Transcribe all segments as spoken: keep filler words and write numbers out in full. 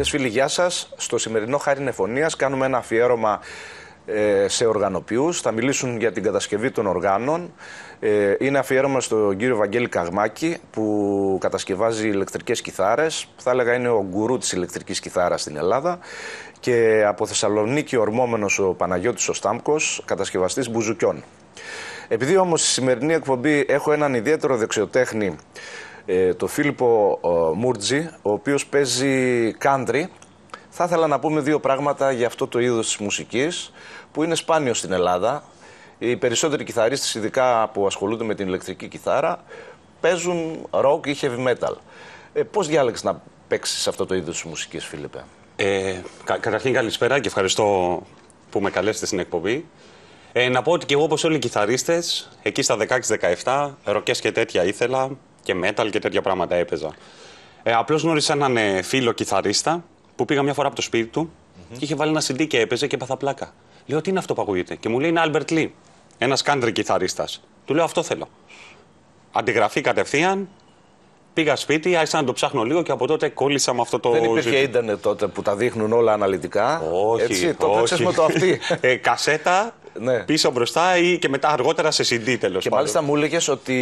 Φίλες, φίλοι, γεια σας. Στο σημερινό Χάριν Εφωνίας κάνουμε ένα αφιέρωμα ε, σε οργανοποιούς. Θα μιλήσουν για την κατασκευή των οργάνων. Ε, είναι αφιέρωμα στον κύριο Βαγγέλη Καγμάκη, που κατασκευάζει ηλεκτρικές κιθάρες. Θα έλεγα είναι ο γκουρού της ηλεκτρικής κιθάρας στην Ελλάδα. Και από Θεσσαλονίκη ορμόμενος ο Παναγιώτης ο Στάμκος, κατασκευαστής μπουζουκιών. Επειδή όμως στη σημερινή εκπομπή έχω έναν ιδιαίτερο δεξιοτέχνη, ε, το Φίλιππο ε, Μούρτζη, ο οποίος παίζει country, θα ήθελα να πούμε δύο πράγματα για αυτό το είδος της μουσικής, που είναι σπάνιο στην Ελλάδα. Οι περισσότεροι κιθαρίστες, ειδικά που ασχολούνται με την ηλεκτρική κιθάρα, παίζουν rock ή heavy metal. Ε, πώς διάλεξες να παίξεις αυτό το είδος της μουσικής, Φίλιππε? Ε, κα, καταρχήν καλησπέρα και ευχαριστώ που με καλέσετε στην εκπομπή. Ε, να πω ότι και εγώ, όπως όλοι οι κιθαρίστες, εκεί στα δεκαέξι δεκαεπτά, ροκές και τέτοια ήθελα και metal και τέτοια πράγματα έπαιζα. Ε, απλώς γνώρισα έναν ε, φίλο κιθαρίστα που πήγα μια φορά από το σπίτι του mm-hmm. και είχε βάλει ένα σι ντι και έπαιζε και έπαθα πλάκα. Λέω, τι είναι αυτό που ακούγεται? Και μου λέει, είναι Albert Lee, ένας country κιθαρίστας. Του λέω, αυτό θέλω. Αντιγραφή κατευθείαν. Πήγα σπίτι, άρχισα να το ψάχνω λίγο και από τότε κόλλησα με αυτό το. Δεν υπήρχε ζήτη. Ίντερνετ τότε που τα δείχνουν όλα αναλυτικά. Όχι. Έτσι, το παίξες με το αυτί. ε, κασέτα, ναι. Πίσω μπροστά ή και μετά αργότερα σε σι ντι, τέλος πάντων. Και μάλιστα μου έλεγες ότι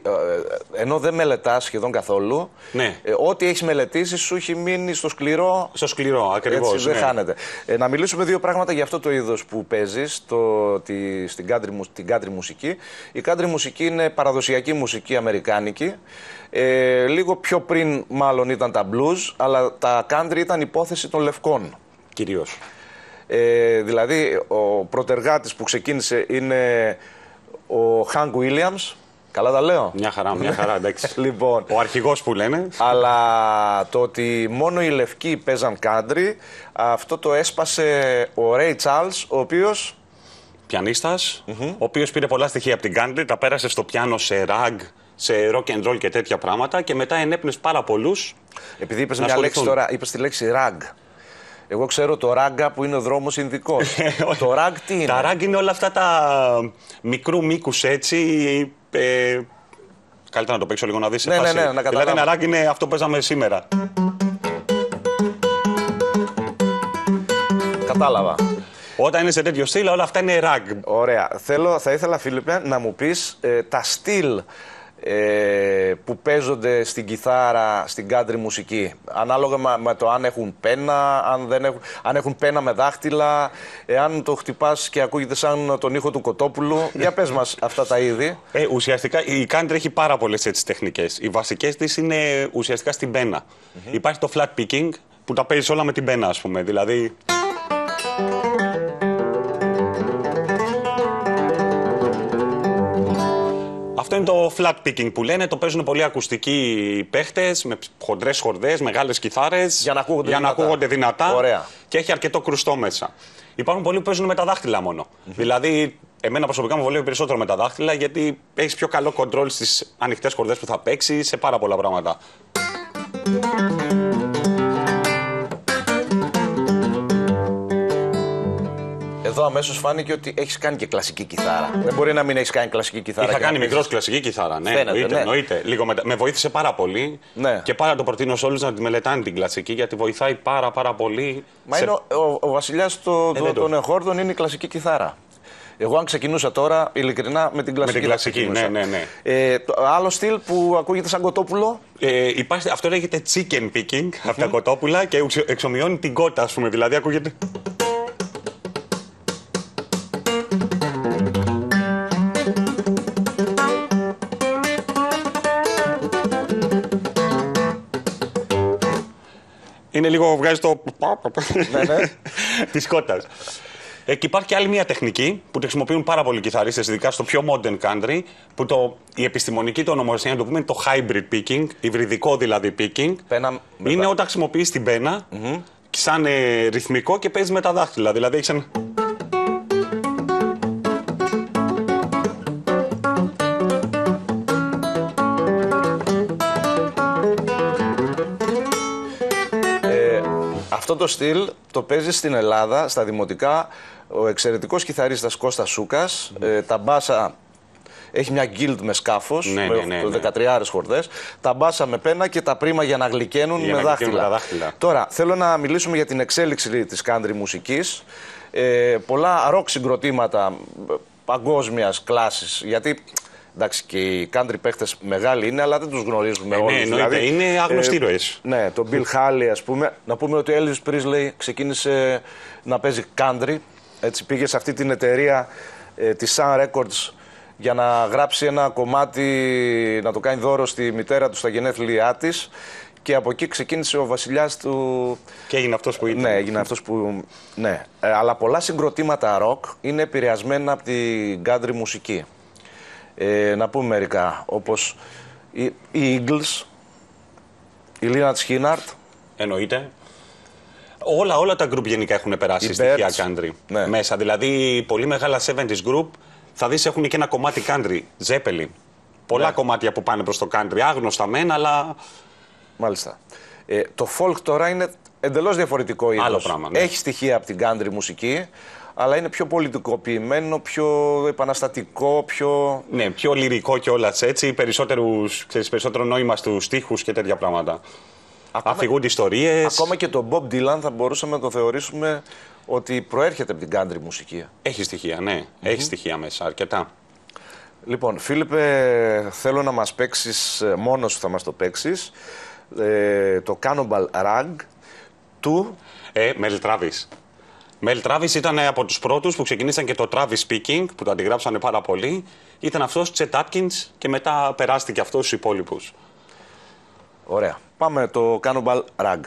ε, ενώ δεν μελετάς σχεδόν καθόλου, ναι. ε, ό,τι έχεις μελετήσει σου έχει μείνει στο σκληρό. Στο σκληρό, ακριβώς. Έτσι, δεν ναι. χάνεται. Ε, να μιλήσουμε δύο πράγματα για αυτό το είδος που παίζεις, το, τη, στην country, την country μουσική. Η country μουσική είναι παραδοσιακή μουσική αμερικάνικη. Ε, λίγο πιο πριν μάλλον ήταν τα blues, αλλά τα country ήταν υπόθεση των λευκών. Κυρίως. Ε, δηλαδή ο πρωτεργάτης που ξεκίνησε είναι ο Hank Williams. Καλά τα λέω? Μια χαρά, μια χαρά, εντάξει. Λοιπόν, ο αρχηγός που λένε. Αλλά το ότι μόνο οι λευκοί παίζαν country, αυτό το έσπασε ο Ray Charles, ο οποίος... Πιανίστας, mm-hmm. ο οποίος πήρε πολλά στοιχεία από την country, τα πέρασε στο πιάνο σε rag, σε rock and roll και τέτοια πράγματα και μετά ενέπνευσε πάρα πολλούς. Επειδή είπες μια λέξη τώρα, είπες τη λέξη rag. Εγώ ξέρω το ράγκα που είναι ο δρόμος Ινδικός. Το ράγ τι είναι? Τα ράγ είναι όλα αυτά τα μικρού μήκους έτσι. Ε, καλύτερα να το παίξω λίγο να δεις. Ναι, ναι, ναι, να δηλαδή ένα ράγ είναι αυτό που παίζαμε σήμερα. Κατάλαβα. Όταν είναι σε τέτοιο στυλ, όλα αυτά είναι ράγ. Ωραία. Θέλω, θα ήθελα, Φίλιππε, να μου πεις ε, τα στυλ Ε, που παίζονται στην κιθάρα, στην country μουσική, ανάλογα με, με το αν έχουν πένα, αν, δεν έχουν, αν έχουν πένα με δάχτυλα, εάν το χτυπάς και ακούγεται σαν τον ήχο του Κοτόπουλου. Για πες μας αυτά τα είδη. Ε, ουσιαστικά η country έχει πάρα πολλές έτσι τεχνικές. Οι βασικές της είναι ουσιαστικά στην πένα. Mm-hmm. Υπάρχει το flat picking που τα παίζεις όλα με την πένα, ας πούμε. Δηλαδή... Αυτό είναι το flat picking που λένε, το παίζουν πολλοί ακουστικοί παίχτες με χοντρές χορδές, μεγάλες κιθάρες, για να ακούγονται για δυνατά. Να ακούγονται δυνατά. Ωραία. Και έχει αρκετό κρουστό μέσα. Υπάρχουν πολλοί που παίζουν με τα δάχτυλα μόνο. Mm-hmm. Δηλαδή, εμένα προσωπικά μου βολεύει περισσότερο με τα δάχτυλα, γιατί έχεις πιο καλό κοντρόλ στις ανοιχτές χορδές που θα παίξεις, σε πάρα πολλά πράγματα. Εδώ αμέσως φάνηκε ότι έχεις κάνει και κλασική κιθάρα. Δεν μπορεί να μην έχεις κάνει κλασική κιθάρα. Είχα κάνει μικρός κλασική κιθάρα, ναι. Φαίνεται, εννοείται, ναι. εννοείται. Λίγο με, με βοήθησε πάρα πολύ. Ναι. Και πάρα το προτείνω σε όλους να τη μελετάνε την κλασική, γιατί βοηθάει πάρα πάρα πολύ. Μα σε... είναι ο, ο, ο βασιλιάς το, ε, το, των εχόρδων είναι η κλασική κιθάρα. Εγώ αν ξεκινούσα τώρα, ειλικρινά, με την κλασική. Με την κλασική, ναι, ναι, ναι. Ε, το άλλο στυλ που ακούγεται σαν Κοτόπουλο. Ε, υπάρχει, αυτό λέγεται chicken picking, mm-hmm. από τα κοτόπουλα και εξομοιώνει την κότα, ας πούμε. Δηλαδή ακούγεται... Είναι λίγο, βγάζει το... ναι, ναι. της κότας. Ε, και υπάρχει και άλλη μια τεχνική που τη χρησιμοποιούν πάρα πολλοί κιθαρίστες, ειδικά στο πιο modern country, που το, η επιστημονική του ονομασία, να το πούμε, είναι το hybrid picking, υβριδικό δηλαδή picking. Πένα, είναι όταν χρησιμοποιείς την πένα, mm-hmm. σαν ε, ρυθμικό και παίζεις με τα δάχτυλα. Δηλαδή έχεις ένα... Αυτό το στυλ το παίζει στην Ελλάδα, στα δημοτικά, ο εξαιρετικός κιθαρίστας Κώστας Σούκας. Mm. Ε, τα μπάσα έχει μια γκίλντ με σκάφος, ναι, με ναι, ναι, ναι. δεκατριάρες χορδές, τα μπάσα με πένα και τα πρίμα για να γλυκαίνουν για με, να δάχτυλα. με δάχτυλα. Τώρα, θέλω να μιλήσουμε για την εξέλιξη της country μουσικής. Ε, πολλά ροκ συγκροτήματα παγκόσμιας κλάσης, γιατί εντάξει, και οι country παίχτες μεγάλοι είναι, αλλά δεν τους γνωρίζουμε ε, όλους. Ναι, δηλαδή, είναι άγνωστοι ήρωες. Ε, ναι, τον Bill Haley, ας πούμε. Να πούμε ότι ο Elvis Presley ξεκίνησε να παίζει country. Έτσι, πήγε σε αυτή την εταιρεία ε, τη Sun Records για να γράψει ένα κομμάτι, να το κάνει δώρο στη μητέρα του στα γενέθλιά της. Και από εκεί ξεκίνησε ο βασιλιάς του. Και έγινε αυτός που ήταν. Ναι, έγινε αυτός που. Ναι. Ε, αλλά πολλά συγκροτήματα rock είναι επηρεασμένα από την country μουσική. Ε, να πούμε μερικά, όπως οι, οι Eagles, η Lynyrd Skynyrd. Εννοείται. Όλα, όλα τα γκρουπ γενικά έχουν περάσει στοιχεία country ναι. μέσα. Δηλαδή, πολύ μεγάλα εβδομήντα γκρουπ θα δεις έχουν και ένα κομμάτι country. Zeppelin. Πολλά ναι. κομμάτια που πάνε προς το country. Άγνωστα μεν, αλλά. Μάλιστα. Ε, το folk τώρα είναι εντελώς διαφορετικό είδος. Άλλο πράγμα. Ναι. Έχει στοιχεία από την country μουσική, αλλά είναι πιο πολιτικοποιημένο, πιο επαναστατικό, πιο. Ναι, πιο λυρικό κιόλας έτσι. Ξέρεις, περισσότερο νόημα στους στίχους και τέτοια πράγματα. Ακόμα, αφηγούνται ιστορίες. Ακόμα και τον Bob Dylan θα μπορούσαμε να το θεωρήσουμε ότι προέρχεται από την country μουσική. Έχει στοιχεία, ναι. Mm-hmm. Έχει στοιχεία μέσα, αρκετά. Λοιπόν, Φίλιππε, θέλω να μας παίξεις, μόνος σου θα μας το παίξεις, ε, το Cannibal Rag του... Ε, Mel Travis. Mel Travis ήταν από τους πρώτους που ξεκινήσαν και το Travis Speaking, που το αντιγράψανε πάρα πολύ. Ήταν αυτός Chet Atkins και μετά περάστηκε αυτός στους υπόλοιπους. Ωραία. Πάμε το Cannibal Rag.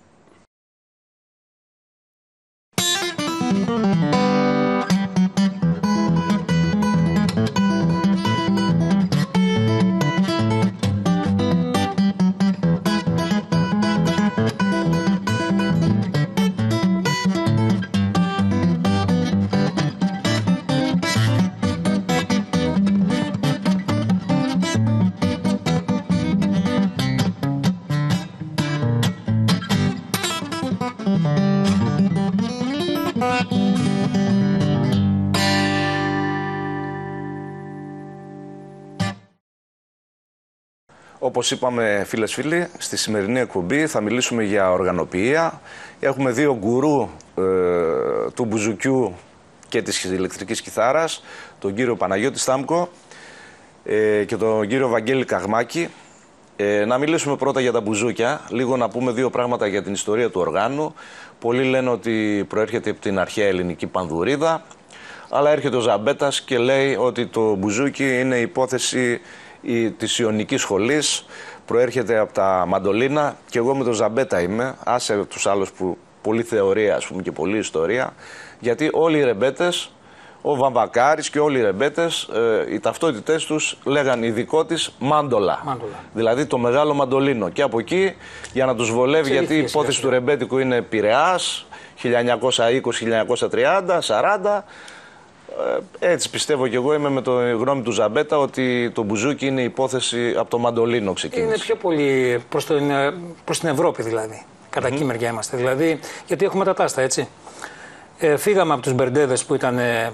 Όπως είπαμε, φίλες φίλοι, στη σημερινή εκπομπή θα μιλήσουμε για οργανοποιία. Έχουμε δύο γκουρού ε, του μπουζουκιού και της ηλεκτρικής κιθάρας, τον κύριο Παναγιώτη Στάμκο ε, και τον κύριο Βαγγέλη Καγμάκη. Ε, να μιλήσουμε πρώτα για τα μπουζούκια, λίγο να πούμε δύο πράγματα για την ιστορία του οργάνου. Πολλοί λένε ότι προέρχεται από την αρχαία ελληνική πανδουρίδα, αλλά έρχεται ο Ζαμπέτας και λέει ότι το μπουζούκι είναι υπόθεση της Ιωνικής σχολής, προέρχεται από τα μαντολίνα και εγώ με τον Ζαμπέτα είμαι, άσε τους άλλους που πολλή θεωρία ας πούμε και πολλή ιστορία, γιατί όλοι οι ρεμπέτες, ο Βαμβακάρης και όλοι οι ρεμπέτες, ε, οι ταυτότητες τους λέγαν ειδικό της μάντολα, μάντολα, δηλαδή το μεγάλο μαντολίνο, και από εκεί για να τους βολεύει, γιατί η υπόθεση του ρεμπέτικου είναι Πειραιάς, χίλια εννιακόσια είκοσι, χίλια εννιακόσια τριάντα, σαράντα. Έτσι πιστεύω και εγώ, είμαι με το γνώμη του Ζαμπέτα ότι το μπουζούκι είναι υπόθεση από το μαντολίνο ξεκίνησε. Είναι πιο πολύ προς, το, προς την Ευρώπη δηλαδή, κατά mm-hmm. εκεί μεριά είμαστε, δηλαδή, γιατί έχουμε τα τάστα, έτσι. Ε, φύγαμε από τους μπερντέδες που ήταν... Ε,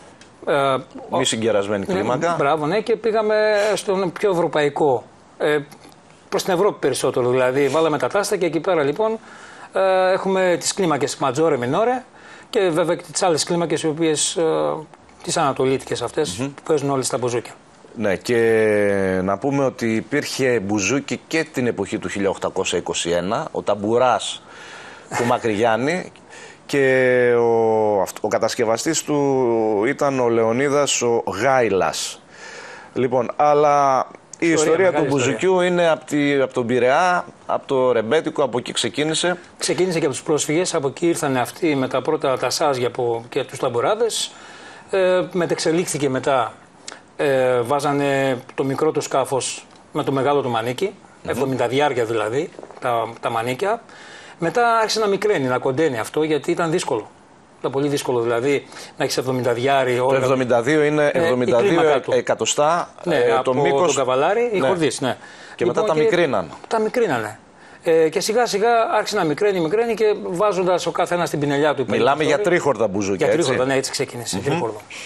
ε, μη συγκερασμένη κλίμακα. Ε, μπράβο, ναι, και πήγαμε στον πιο ευρωπαϊκό, ε, προς την Ευρώπη περισσότερο, δηλαδή βάλαμε τα τάστα και εκεί πέρα λοιπόν ε, έχουμε τις κλίμακες ματζόρε, μινόρε, και βέβαια και τις άλλες κλίμακες οι οποίες, ε, τις ανατολίτικες αυτές, mm-hmm. που παίζουν όλες τα μπουζούκια. Ναι, και να πούμε ότι υπήρχε μπουζούκι και την εποχή του χίλια οκτακόσια είκοσι ένα, ο ταμπουράς του Μακρυγιάννη, και ο, ο κατασκευαστής του ήταν ο Λεωνίδας ο Γάιλας. Λοιπόν, αλλά η ιστορία, ιστορία του μπουζουκιού είναι από, τη, από τον Πειραιά, από το ρεμπέτικο, από εκεί ξεκίνησε. Ξεκίνησε και από τους πρόσφυγες, από εκεί ήρθαν αυτοί με τα πρώτα τα σάζια και τους ταμπουράδες. Ε, μετεξελίχθηκε μετά, ε, βάζανε το μικρό του σκάφος με το μεγάλο του μανίκι, mm-hmm. εβδομήντα διάρια δηλαδή, τα, τα μανίκια. Μετά άρχισε να μικραίνει, να κοντένει αυτό, γιατί ήταν δύσκολο. Ήταν πολύ δύσκολο δηλαδή να έχει εβδομήντα διάρι. Το εβδομήντα δύο είναι εβδομήντα δύο ε, εκατοστά, ναι, ε, από το μήκος. Το καβαλάρι, οι ναι. χορδείς, ναι. Και λοιπόν, μετά τα μικρίναν. Τα μικρίνανε. Ε, και σιγά σιγά άρχισε να μικραίνει, μικραίνει και βάζοντας ο κάθε ένας στην πινελιά του. Μιλάμε για τρίχορδα μπουζούκια. Για τρίχορδα, ναι, έτσι ξεκίνησε. Mm-hmm. Τρίχορδο.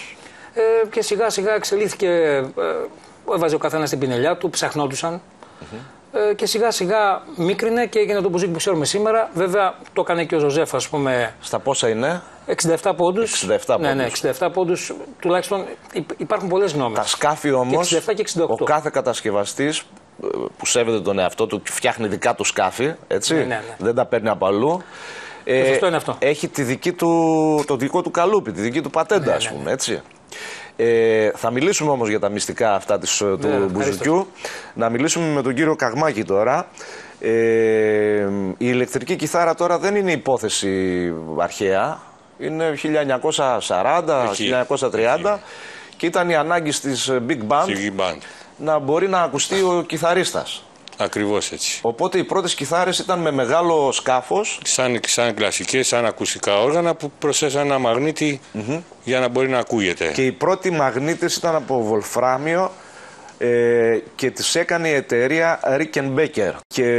ε, και σιγά σιγά εξελίχθηκε, ε, έβαζε ο καθένας την πινελιά του, ψαχνόντουσαν. Mm-hmm. ε, και σιγά σιγά μίκρινε και έγινε το μπουζίκι που ξέρουμε σήμερα. Βέβαια το έκανε και ο Ζωζέφ, ας πούμε. Στα πόσα είναι? εξήντα επτά πόντους. εξήντα επτά πόντους. Ναι, ναι, εξήντα επτά πόντους. Τουλάχιστον υπάρχουν πολλές γνώμες. Τα σκάφη όμως, εξήντα επτά και εξήντα οκτώ. Ο κάθε κατασκευαστής που σέβεται τον εαυτό του, φτιάχνει δικά του σκάφη, έτσι, ναι, ναι, ναι. δεν τα παίρνει από αλλού. Ε, σωστό είναι αυτό. Έχει τη δική του, το δικό του καλούπι, τη δική του πατέντα, ναι, ας πούμε, ναι, ναι. έτσι. Ε, θα μιλήσουμε όμως για τα μυστικά αυτά της, ναι, του μπουζουκιού. Να μιλήσουμε με τον κύριο Καγμάκη τώρα. Ε, η ηλεκτρική κιθάρα τώρα δεν είναι υπόθεση αρχαία. Είναι χίλια εννιακόσια σαράντα, εκεί, χίλια εννιακόσια τριάντα εκεί. Και ήταν η ανάγκη της Big Band, Big Band να μπορεί να ακουστεί ο κιθαρίστας. Ακριβώς έτσι. Οπότε οι πρώτες κιθάρες ήταν με μεγάλο σκάφος. Σαν, σαν κλασικές, σαν ακουστικά όργανα που προσθέσαν ένα μαγνήτη mm-hmm. για να μπορεί να ακούγεται. Και οι πρώτοι μαγνήτες ήταν από βολφράμιο ε, και τις έκανε η εταιρεία Rickenbacker. Και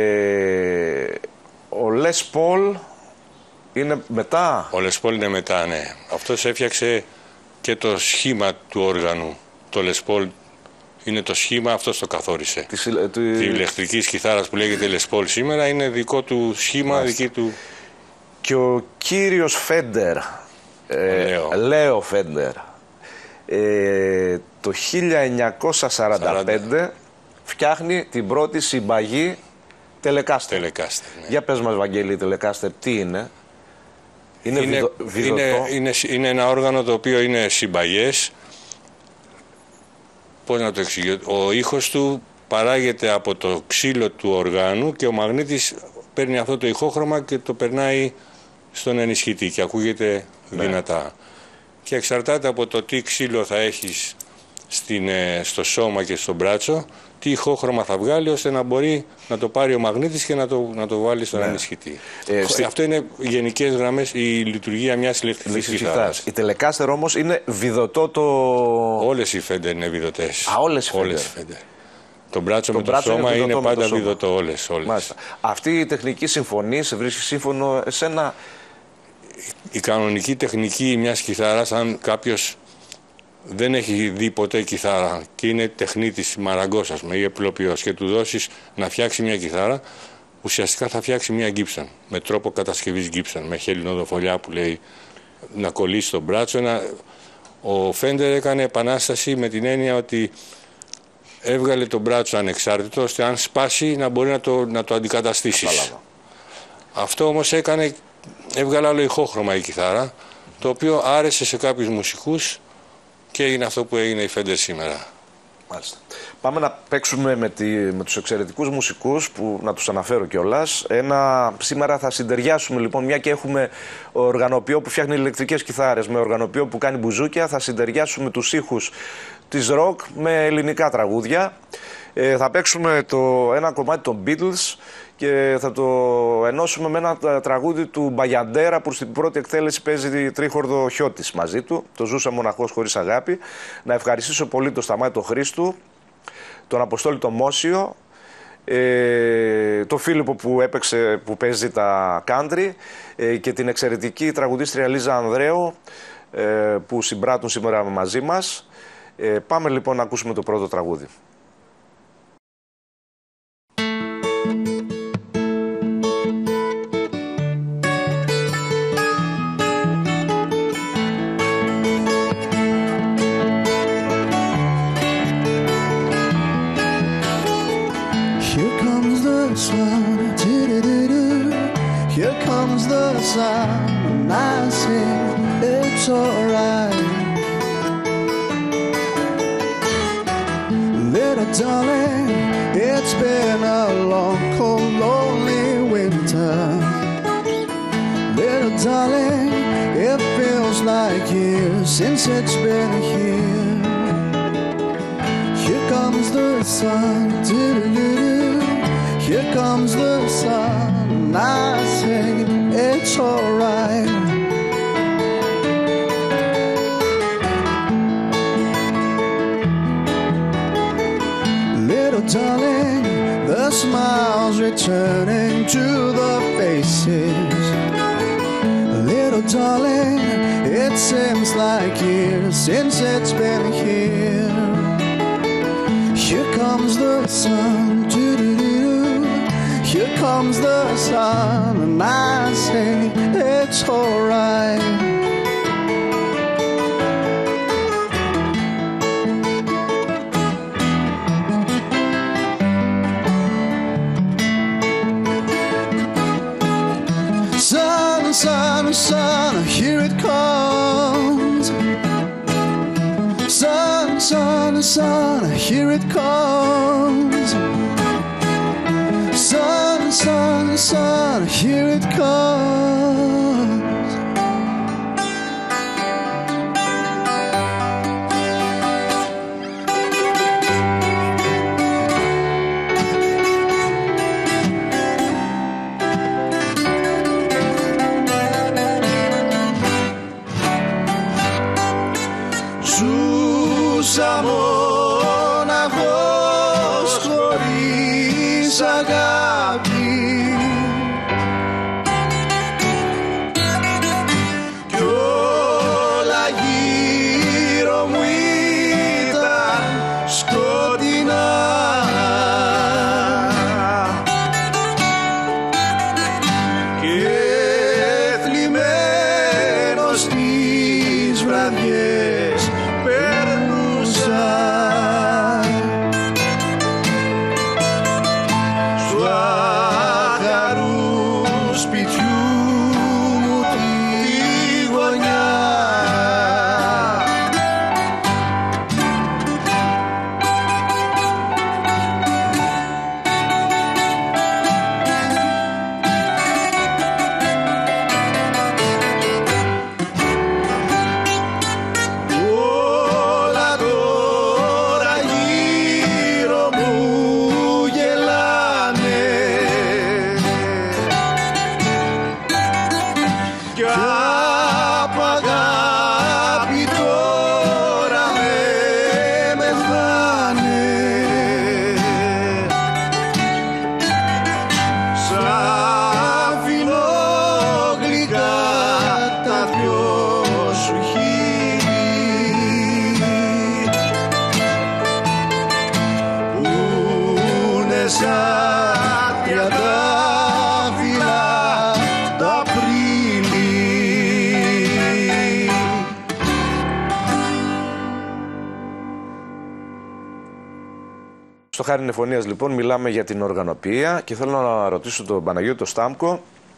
ο Les Paul είναι μετά. Ο Les Paul είναι μετά, ναι. Αυτός έφτιαξε και το σχήμα του όργανου. Το Les Paul είναι το σχήμα, αυτός το καθόρισε. Της, του... Τη ηλεκτρικής κιθάρας που λέγεται Les Paul σήμερα είναι δικό του σχήμα, δική του... Και ο κύριος Φέντερ, ε, Λέο Φέντερ, ε, το χίλια εννιακόσια σαράντα πέντε σαράντα φτιάχνει την πρώτη συμπαγή Telecaster. Telecaster, ναι. Για πες μας, Βαγγέλη, Telecaster τι είναι? Είναι, είναι, βιδο, βιδωτό. Είναι, είναι, είναι ένα όργανο το οποίο είναι συμπαγές. Πώς να το εξηγήσω? Ο ήχος του παράγεται από το ξύλο του οργάνου και ο μαγνήτης παίρνει αυτό το ηχόχρωμα και το περνάει στον ενισχυτή και ακούγεται ναι. δυνατά. Και εξαρτάται από το τι ξύλο θα έχεις στην, στο σώμα και στο μπράτσο, τι ηχόχρωμα θα βγάλει, ώστε να μπορεί να το πάρει ο μαγνήτης και να το, να το βάλει στον ναι. ενισχυτή. Ε, στη... Αυτό είναι γενικές γραμμές η λειτουργία μιας ηλεκτρικής κιθάρας. Η Telecaster όμως είναι βιδωτό το... Όλες οι Fender είναι βιδωτές. Α, όλες οι Fender. Όλες οι Fender. Το μπράτσο το με το σώμα είναι, είναι πάντα το βιδωτό, όλες. όλες. Αυτή η τεχνική συμφωνή σε βρίσκει σύμφωνο εσένα? Η κανονική τεχνική μιας κιθάρας, αν κάποιος δεν έχει δει ποτέ κιθάρα και είναι τεχνίτης μαραγκός, ας πούμε, ή επιλοποιός, και του δώσεις να φτιάξει μια κιθάρα, ουσιαστικά θα φτιάξει μια Gibson με τρόπο κατασκευής Gibson, με χελινοδοφολιά που λέει να κολλήσει το μπράτσο. Ένα... Ο Fender έκανε επανάσταση με την έννοια ότι έβγαλε το μπράτσο ανεξάρτητο, ώστε αν σπάσει να μπορεί να το, να το αντικαταστήσεις. Αυτό όμως έκανε, έβγαλε άλλο ηχόχρωμα η κιθάρα, το οποίο άρεσε σε κάποιους μουσικούς και έγινε αυτό που έγινε η Fender σήμερα. Μάλιστα. Πάμε να παίξουμε με, τη, με τους εξαιρετικούς μουσικούς, που να τους αναφέρω κιόλας. Ένα, σήμερα θα συντεριάσουμε λοιπόν, μια και έχουμε οργανοποιό που φτιάχνει ηλεκτρικές κιθάρες με οργανοποιό που κάνει μπουζούκια, θα συντεριάσουμε τους ήχους της rock με ελληνικά τραγούδια. Ε, θα παίξουμε το, ένα κομμάτι των Beatles και θα το ενώσουμε με ένα τραγούδι του Μπαγιαντέρα, που στην πρώτη εκτέλεση παίζει τρίχορδο Χιώτης μαζί του, το «Ζούσα μοναχός χωρίς αγάπη». Να ευχαριστήσω πολύ τον Σταμάτη τον Χρήστου, τον Αποστόλη τον Μόσιο, ε, τον Φίλιππο που έπαιξε, που παίζει τα country, ε, και την εξαιρετική τραγουδίστρια Λίζα Ανδρέου, ε, που συμπράττουν σήμερα μαζί μας. Ε, πάμε λοιπόν να ακούσουμε το πρώτο τραγούδι. Here comes the sun, and I say it's alright. Little darling, it's been a long, cold, lonely winter. Little darling, it feels like years since it's been here. Here comes the sun, doo-doo-doo-doo. Here comes the sun, and I say it's alright. Little darling, the smiles returning to the faces. Little little darling, it seems like years since it's been here. Here comes the sun, doo-doo-doo-doo. Here comes the sun, and I say it's alright. Sun, sun, here it comes. Sun, sun, sun, here it comes. Sun, sun, sun, here it comes. Ζούσα μοναχός χωρίς αγάπη κι όλα γύρω μου ήταν σκοτεινά και θλιμμένος στις βραδιές περνούσα στου άχαρου σπιτιού μου τη γωνιά. Στο Χάριν Εφωνίας λοιπόν μιλάμε για την οργανωπία και θέλω να ρωτήσω τον Παναγιώτη τον Στάμκο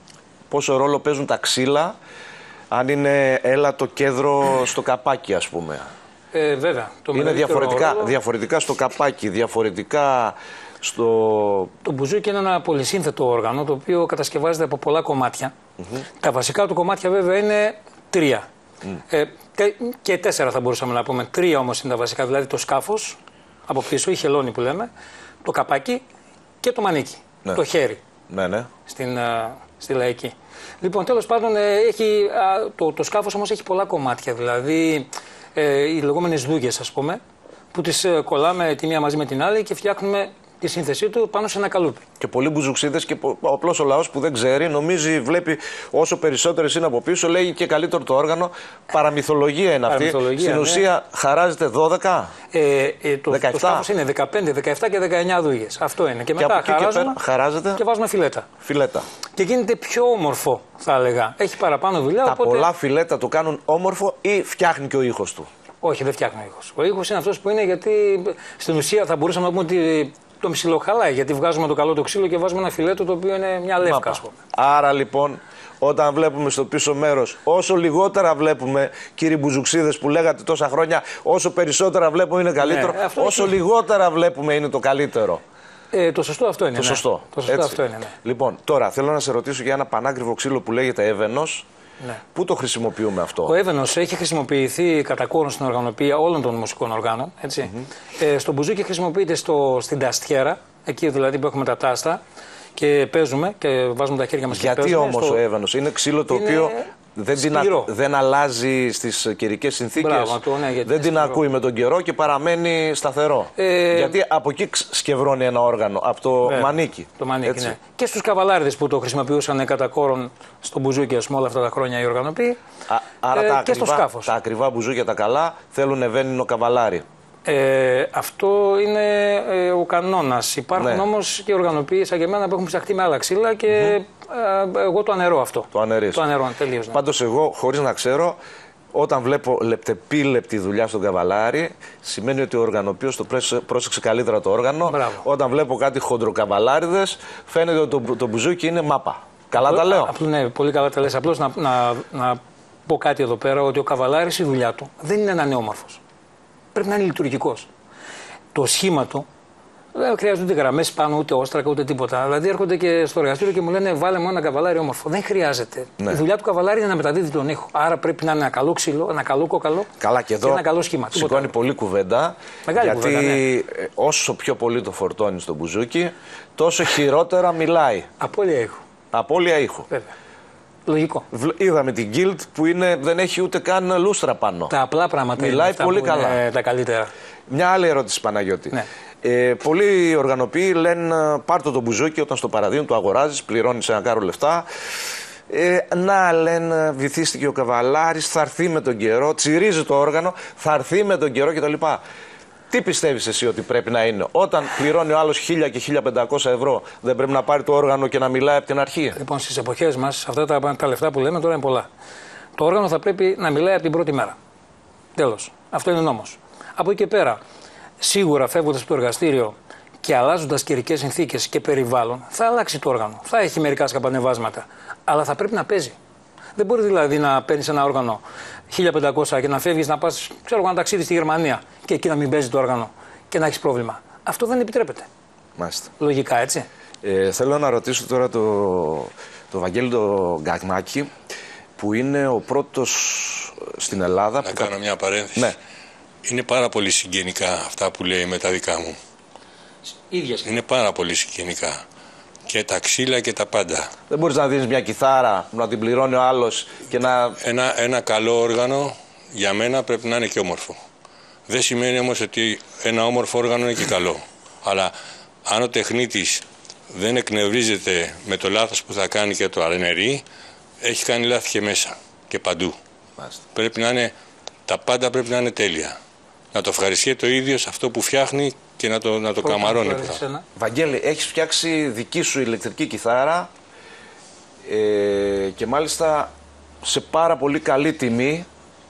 πόσο ρόλο παίζουν τα ξύλα, αν είναι έλατο κέντρο στο καπάκι ας πούμε. Ε, βέβαια. Το είναι διαφορετικά, ρόλο... διαφορετικά στο καπάκι, διαφορετικά στο... Το μπουζούκι είναι ένα πολυσύνθετο όργανο το οποίο κατασκευάζεται από πολλά κομμάτια. Mm-hmm. Τα βασικά του κομμάτια βέβαια είναι τρία. Mm. Ε, τε, και τέσσερα θα μπορούσαμε να πούμε. Τρία όμως είναι τα βασικά, δηλαδή το σκάφος από πίσω, η χελώνη που λέμε, το καπάκι και το μανίκι, ναι. Το χέρι, ναι, ναι. Στην, α, στη λαϊκή. Λοιπόν, τέλος πάντων, ε, έχει, α, το, το σκάφος όμως έχει πολλά κομμάτια, δηλαδή ε, οι λεγόμενες δούγες, ας πούμε, που τις ε, κολλάμε τη μία μαζί με την άλλη και φτιάχνουμε τη σύνθεσή του πάνω σε ένα καλούπι. Και πολλοί μπουζουξίδες και απλώς ο λαός που δεν ξέρει, νομίζει, βλέπει όσο περισσότερες είναι από πίσω, λέγει και καλύτερο το όργανο. Παραμυθολογία είναι αυτή. Στην ναι. ουσία χαράζεται δώδεκα, ε, ε, το, δεκαεπτά. Το σκάφος είναι δεκαπέντε, δεκαεπτά και δεκαεννιά δούγες. Αυτό είναι. Και, και μετά χαράζουμε και, χαράζεται και βάζουμε φιλέτα. φιλέτα. Και γίνεται πιο όμορφο, θα έλεγα. Έχει παραπάνω δουλειά. Τα οπότε... πολλά φιλέτα το κάνουν όμορφο ή φτιάχνει και ο ήχος του? Όχι, δεν φτιάχνει ο ήχος. Ο ήχος είναι αυτός που είναι, γιατί στην ουσία θα μπορούσαμε να πούμε ότι το ψιλοχαλάει, γιατί βγάζουμε το καλό το ξύλο και βάζουμε ένα φιλέτο το οποίο είναι μια λεύκα, ας πούμε. Άρα λοιπόν, όταν βλέπουμε στο πίσω μέρος, όσο λιγότερα βλέπουμε, κύριοι μπουζουξίδες που λέγατε τόσα χρόνια, όσο περισσότερα βλέπουμε είναι καλύτερο, ναι, όσο έχει... λιγότερα βλέπουμε είναι το καλύτερο. Ε, το σωστό αυτό είναι. Το ναι. σωστό. Το σωστό αυτό είναι, ναι. Λοιπόν, τώρα θέλω να σε ρωτήσω για ένα πανάκριβο ξύλο που λέγεται έβαινος. Ναι. Πού το χρησιμοποιούμε αυτό? Ο έβαινος έχει χρησιμοποιηθεί κατά κόρον στην οργανωπία όλων των μουσικών οργάνων. Έτσι. Mm-hmm. Ε, στο μπουζούκι χρησιμοποιείται στο, στην ταστιέρα, εκεί δηλαδή που έχουμε τα τάστα και παίζουμε και βάζουμε τα χέρια μας. Γιατί και παίζουμε. Όμως στο... ο έβαινος είναι ξύλο το είναι... οποίο δεν, την, δεν αλλάζει στις καιρικές συνθήκες. Μπράβο, το, ναι, δεν την σπυρό. ακούει με τον καιρό και παραμένει σταθερό. Ε, γιατί από εκεί σκευρώνει ένα όργανο, από το βέβαια, μανίκι. Το μανίκι, ναι. Και στους καβαλάριδες που το χρησιμοποιούσαν κατά κόρον στο μπουζούκι, ας πούμε, όλα αυτά τα χρόνια οι οργανωτοί. Άρα ε, τα, και ακριβά, στο σκάφος. Τα ακριβά μπουζούκια τα καλά θέλουν ευαίνινο καβαλάρι. Ε, αυτό είναι ε, ο κανόνας. Υπάρχουν ναι. όμως και οργανοποιοί σαν και εμένα που έχουν ψαχτεί με άλλα ξύλα και mm-hmm. ε, εγώ το αναιρώ αυτό. Το αναιρείς. Το αναιρώ τελείως. Ναι. Πάντως εγώ, χωρίς να ξέρω, όταν βλέπω λεπτεπίλεπτη δουλειά στον καβαλάρι, σημαίνει ότι ο οργανοποιός το πρόσεξε καλύτερα το όργανο. Μπράβο. Όταν βλέπω κάτι χοντροκαβαλάριδες, φαίνεται ότι το, το μπουζούκι είναι μάπα. Καλά τα λέω. Απλώς, ναι, πολύ καλά τα λες. Απλώς να, να, να πω κάτι εδώ πέρα, ότι ο καβαλάρης η δουλειά του δεν είναι να είναι όμορφος. Πρέπει να είναι λειτουργικός. Το σχήμα του δεν χρειάζονται γραμμές πάνω, ούτε όστρακα, ούτε τίποτα. Δηλαδή έρχονται και στο εργαστήριο και μου λένε βάλε μου ένα καβαλάρι όμορφο. Δεν χρειάζεται. Ναι. Η δουλειά του καβαλάρι είναι να μεταδίδει τον ήχο. Άρα πρέπει να είναι ένα καλό ξύλο, ένα καλό κόκαλο. Καλά, και εδώ και ένα καλό σχήμα. Σηκώνει πολύ κουβέντα. Μεγάλη γιατί κουβέντα, ναι. όσο πιο πολύ το φορτώνει στο μπουζούκι, τόσο χειρότερα μιλάει. Απώλεια ήχου. Απώλεια ήχου. Βέβαια. Λογικό. Είδαμε την Guild που είναι, δεν έχει ούτε καν λούστρα πάνω. Τα απλά πράγματα μιλάει είναι πολύ καλά. Είναι τα καλύτερα. Μια άλλη ερώτηση, Παναγιώτη. Ναι. Ε, πολλοί οργανοποιοί λένε πάρ' το μπουζούκι όταν στο παραδείγμα του αγοράζεις, πληρώνεις ένα κάρο λεφτά. Ε, να λένε βυθίστηκε ο καβαλάρης, θα έρθει με τον καιρό, τσιρίζει το όργανο, θα έρθει με τον καιρό κτλ. Τι πιστεύεις εσύ ότι πρέπει να είναι? Όταν πληρώνει ο άλλος χίλια και χίλια πεντακόσια ευρώ, δεν πρέπει να πάρει το όργανο και να μιλάει από την αρχή? Λοιπόν, στις εποχές μας, αυτά τα, τα λεφτά που λέμε τώρα είναι πολλά. Το όργανο θα πρέπει να μιλάει από την πρώτη μέρα. Τέλος. Αυτό είναι νόμος. Από εκεί και πέρα, σίγουρα φεύγοντας από το εργαστήριο και αλλάζοντας καιρικές συνθήκες και περιβάλλον, θα αλλάξει το όργανο. Θα έχει μερικά σκαμπανεβάσματα. Αλλά θα πρέπει να παίζει. Δεν μπορεί δηλαδή να παίρνεις ένα όργανο χίλια πεντακόσια και να φεύγεις να πας, ξέρω εγώ, ένα ταξίδι στη Γερμανία και εκεί να μην παίζει το όργανο και να έχεις πρόβλημα. Αυτό δεν επιτρέπεται. Μάλιστα. Λογικά, έτσι. Ε, θέλω να ρωτήσω τώρα το, το Βαγγέλη το Γκαγμάκη, που είναι ο πρώτος στην Ελλάδα. Να που κάνω θα... μια παρένθεση. Ναι. Είναι πάρα πολύ συγγενικά αυτά που λέει με τα δικά μου. Ίδιες. Είναι πάρα πολύ συγγενικά. Και τα ξύλα και τα πάντα. Δεν μπορείς να δίνεις μια κιθάρα, να την πληρώνει ο άλλος και να... Ένα, ένα καλό όργανο για μένα πρέπει να είναι και όμορφο. Δεν σημαίνει όμως ότι ένα όμορφο όργανο είναι και καλό. Αλλά αν ο τεχνίτης δεν εκνευρίζεται με το λάθος που θα κάνει και το αναιρεί, έχει κάνει λάθη και μέσα και παντού. Μάλιστα. Πρέπει να είναι, τα πάντα πρέπει να είναι τέλεια. Να το ευχαριστεί το ίδιο σε αυτό που φτιάχνει και να το, να το καμαρώνει. Βαγγέλη, έχεις φτιάξει δική σου ηλεκτρική κιθάρα ε, και μάλιστα σε πάρα πολύ καλή τιμή.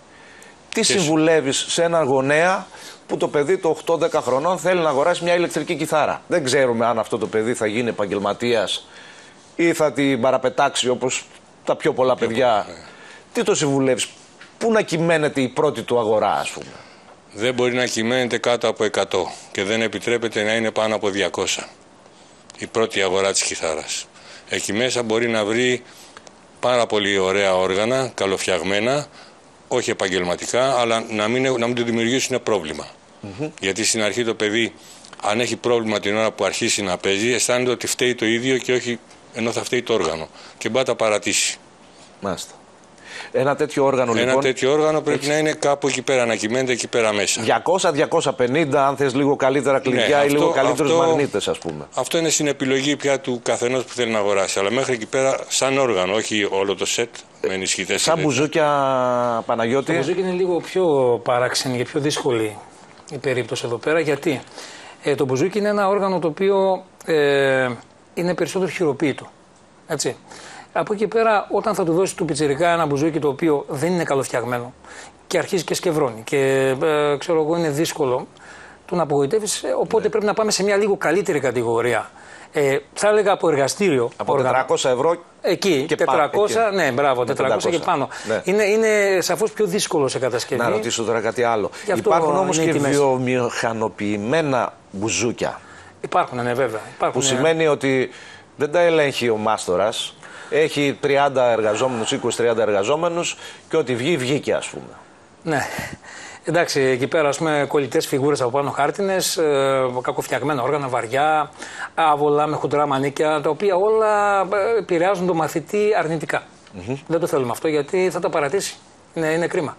Τι και συμβουλεύεις σε έναν γονέα που το παιδί το οκτώ δέκα χρονών θέλει να αγοράσει μια ηλεκτρική κιθάρα? Δεν ξέρουμε αν αυτό το παιδί θα γίνει επαγγελματίας ή θα την παραπετάξει όπως τα πιο πολλά πιο παιδιά. Πολύ, ναι. Τι το συμβουλεύεις? Πού να κυμαίνεται η πρώτη του αγορά, ας πούμε? Δεν μπορεί να κυμαίνεται κάτω από εκατό και δεν επιτρέπεται να είναι πάνω από διακόσια. Η πρώτη αγορά της κιθάρας. Εκεί μέσα μπορεί να βρει πάρα πολύ ωραία όργανα, καλοφτιαγμένα, όχι επαγγελματικά, αλλά να μην, να μην του δημιουργήσουν πρόβλημα. Mm-hmm. Γιατί στην αρχή το παιδί, αν έχει πρόβλημα την ώρα που αρχίσει να παίζει, αισθάνεται ότι φταίει το ίδιο και όχι ενώ θα φταίει το όργανο. Και μπορεί να τα παρατήσει. Μάλιστα. Ένα τέτοιο όργανο, Ένα λοιπόν, τέτοιο όργανο πρέπει έχεις... να είναι κάπου εκεί πέρα, να κυμαίνεται εκεί πέρα μέσα. διακόσια με διακόσια πενήντα, αν θες λίγο καλύτερα κλειδιά, ναι, ή αυτό, λίγο καλύτερους αυτό, μαγνήτες, ας πούμε. Αυτό είναι στην επιλογή πια του καθενός που θέλει να αγοράσει. Αλλά μέχρι εκεί πέρα, σαν όργανο, όχι όλο το σετ με ενισχυτές. Σαν μπουζούκια, Παναγιώτη. Το μπουζούκι είναι λίγο πιο παράξενη και πιο δύσκολη η περίπτωση εδώ πέρα. Γιατί ε, το μπουζούκι είναι ένα όργανο το οποίο ε, είναι περισσότερο χειροποίητο. Έτσι. Από εκεί πέρα, όταν θα του δώσει του πιτσιρικά ένα μπουζούκι το οποίο δεν είναι καλοφτιαγμένο και αρχίζει και σκευρώνει και ε, ξέρω εγώ είναι δύσκολο, τον απογοητεύεις, οπότε ναι. πρέπει να πάμε σε μια λίγο καλύτερη κατηγορία. Ε, θα έλεγα από εργαστήριο. Από όργανο. τετρακόσια ευρώ εκεί, και τετρακόσια, πά, εκεί. Ναι, μπράβο, τετρακόσια και πάνω. Ναι. Είναι, είναι σαφώς πιο δύσκολο σε κατασκευή. Να ρωτήσω τώρα κάτι άλλο. Υπάρχουν όμως και βιομηχανοποιημένα μπουζούκια. Υπάρχουν, ναι, βέβαια. Υπάρχουν, που ναι. σημαίνει ότι δεν τα ελέγχει ο μάστορας. Έχει τριάντα εργαζόμενους, είκοσι τριάντα εργαζόμενους και ό,τι βγει, βγήκε, ας πούμε. Ναι. Εντάξει, εκεί πέρα, ας πούμε, κολλητές φιγούρες από πάνω, χάρτινες, ε, κακοφτιαγμένα όργανα, βαριά, άβολα με χοντρά μανίκια, τα οποία όλα επηρεάζουν τον μαθητή αρνητικά. Mm-hmm. Δεν το θέλουμε αυτό γιατί θα τα παρατήσει. Είναι, είναι κρίμα.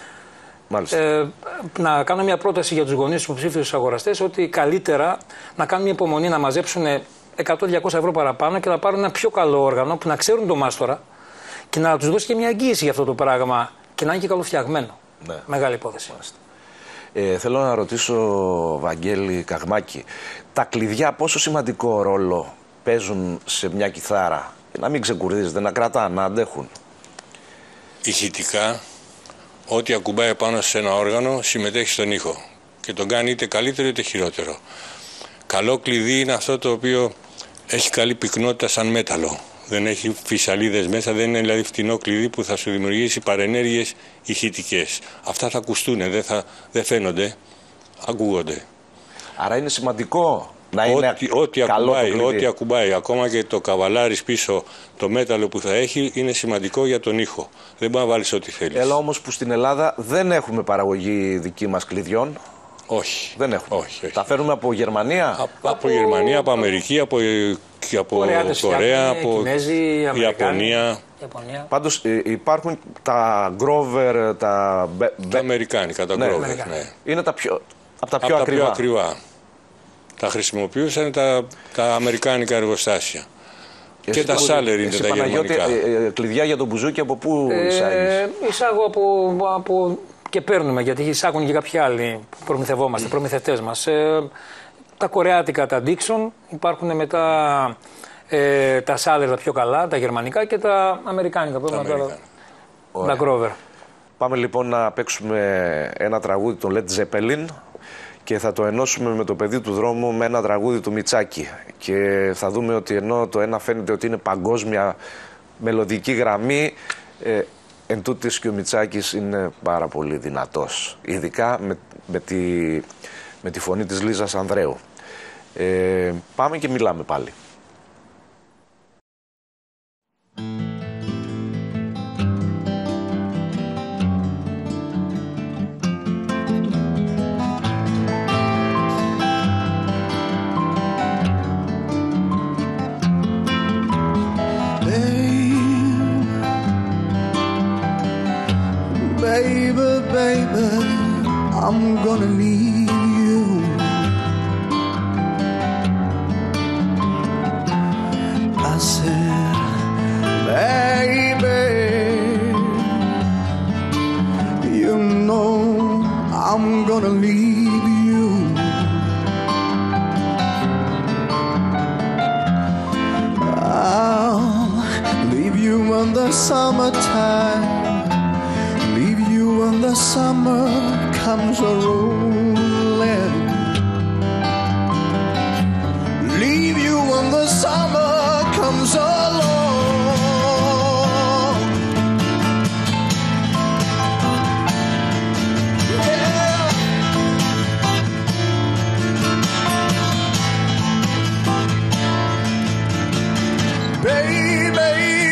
Ε, να κάνω μια πρόταση για τους γονείς, τους υποψήφιους αγοραστές, ότι καλύτερα να κάνουν μια υπομονή να μαζέψουν εκατό με διακόσια ευρώ παραπάνω και να πάρουν ένα πιο καλό όργανο που να ξέρουν το μάστορα και να τους δώσει και μια εγγύηση για αυτό το πράγμα και να είναι και καλοφτιαγμένο. Ναι. Μεγάλη υπόθεση. Ε, θέλω να ρωτήσω, Βαγγέλη Καγμάκη, τα κλειδιά πόσο σημαντικό ρόλο παίζουν σε μια κιθάρα? Να μην ξεκουρδίζεται, να κρατά, να αντέχουν. Ηχητικά, ό,τι ακουμπάει πάνω σε ένα όργανο συμμετέχει στον ήχο και τον κάνει είτε καλύτερο είτε χειρότερο. Καλό κλειδί είναι αυτό το οποίο έχει καλή πυκνότητα σαν μέταλλο. Δεν έχει φυσαλίδες μέσα, δεν είναι δηλαδή φτηνό κλειδί που θα σου δημιουργήσει παρενέργειες ηχητικές. Αυτά θα ακουστούν, δεν, θα, δεν φαίνονται, ακούγονται. Άρα είναι σημαντικό να είναι ό,τι, ό,τι καλό ακουμπάει, το κλειδί. Ό,τι ακουμπάει, ακόμα και το καβαλάρις πίσω, το μέταλλο που θα έχει, είναι σημαντικό για τον ήχο. Δεν μπορεί να βάλεις ό,τι θέλεις. Έλα όμως που στην Ελλάδα δεν έχουμε παραγωγή δική μας κλειδιών. Όχι. Δεν έχουμε. Όχι, όχι. Τα φέρνουμε από Γερμανία. Από, από... από Γερμανία, από Αμερική, από, από Κορέα, από Κινέζοι, Ιαπωνία. Ιαπωνία. Πάντως υπάρχουν τα Grover, τα... Τα αμερικάνικα, τα ναι, Grover. αμερικάνικα. Ναι. Είναι τα πιο, από τα πιο από ακριβά. Τα πιο ακριβά. Τα χρησιμοποιούσαν τα, τα αμερικάνικα εργοστάσια. Εσύ και τα Σάλερ είναι τα Παναγιώτη, γερμανικά. Ε, ε, κλειδιά για τον μπουζούκι από πού εισάγεις? Ε, εισάγω από, από... και παίρνουμε, γιατί εισάγουν και κάποιοι άλλοι που προμηθευόμαστε, προμηθευτές μας. Ε, τα κορεάτικα, τα Dixon, υπάρχουν μετά ε, τα Σάλερ τα πιο καλά, τα γερμανικά και τα αμερικάνικα. Τα, αμερικάνικα. τα, τα Grover. Πάμε λοιπόν να παίξουμε ένα τραγούδι των Led Zeppelin και θα το ενώσουμε με το παιδί του δρόμου με ένα τραγούδι του Μητσάκη. Και θα δούμε ότι ενώ το ένα φαίνεται ότι είναι παγκόσμια μελωδική γραμμή, ε, εν τούτης και ο Μητσάκης είναι πάρα πολύ δυνατός. Ειδικά με, με, τη, με τη φωνή της Λίζας Ανδρέου. Ε, πάμε και μιλάμε πάλι. Baby, baby, I'm gonna leave you. I said, baby, you know I'm gonna leave you. I'll leave you in the summertime. When the summer comes a-rolling, leave you when the summer comes along. Yeah. Baby,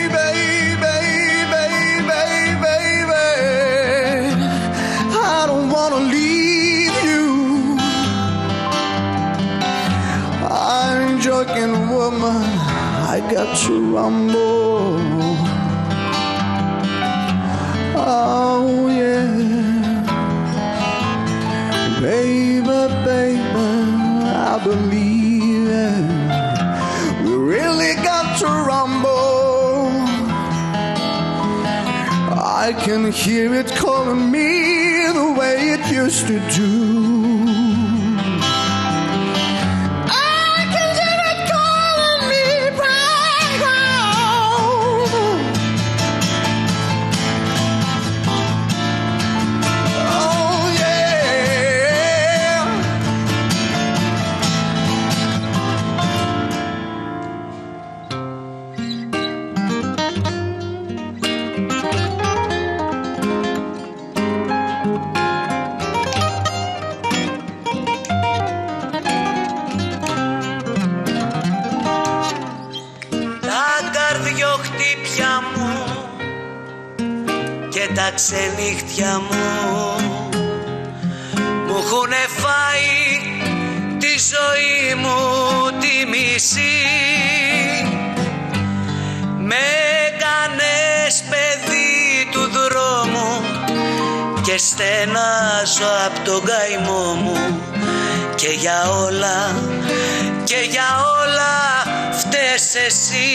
woman, I got to rumble. Oh yeah, baby, baby, I believe it. We really got to rumble. I can hear it calling me the way it used to do. Τα ξενύχτια μου μου έχουνε φάει τη ζωή μου τη μισή. Με κάνες και στενάζω απ' τον καημό μου. Και για όλα, και για όλα φταίς εσύ.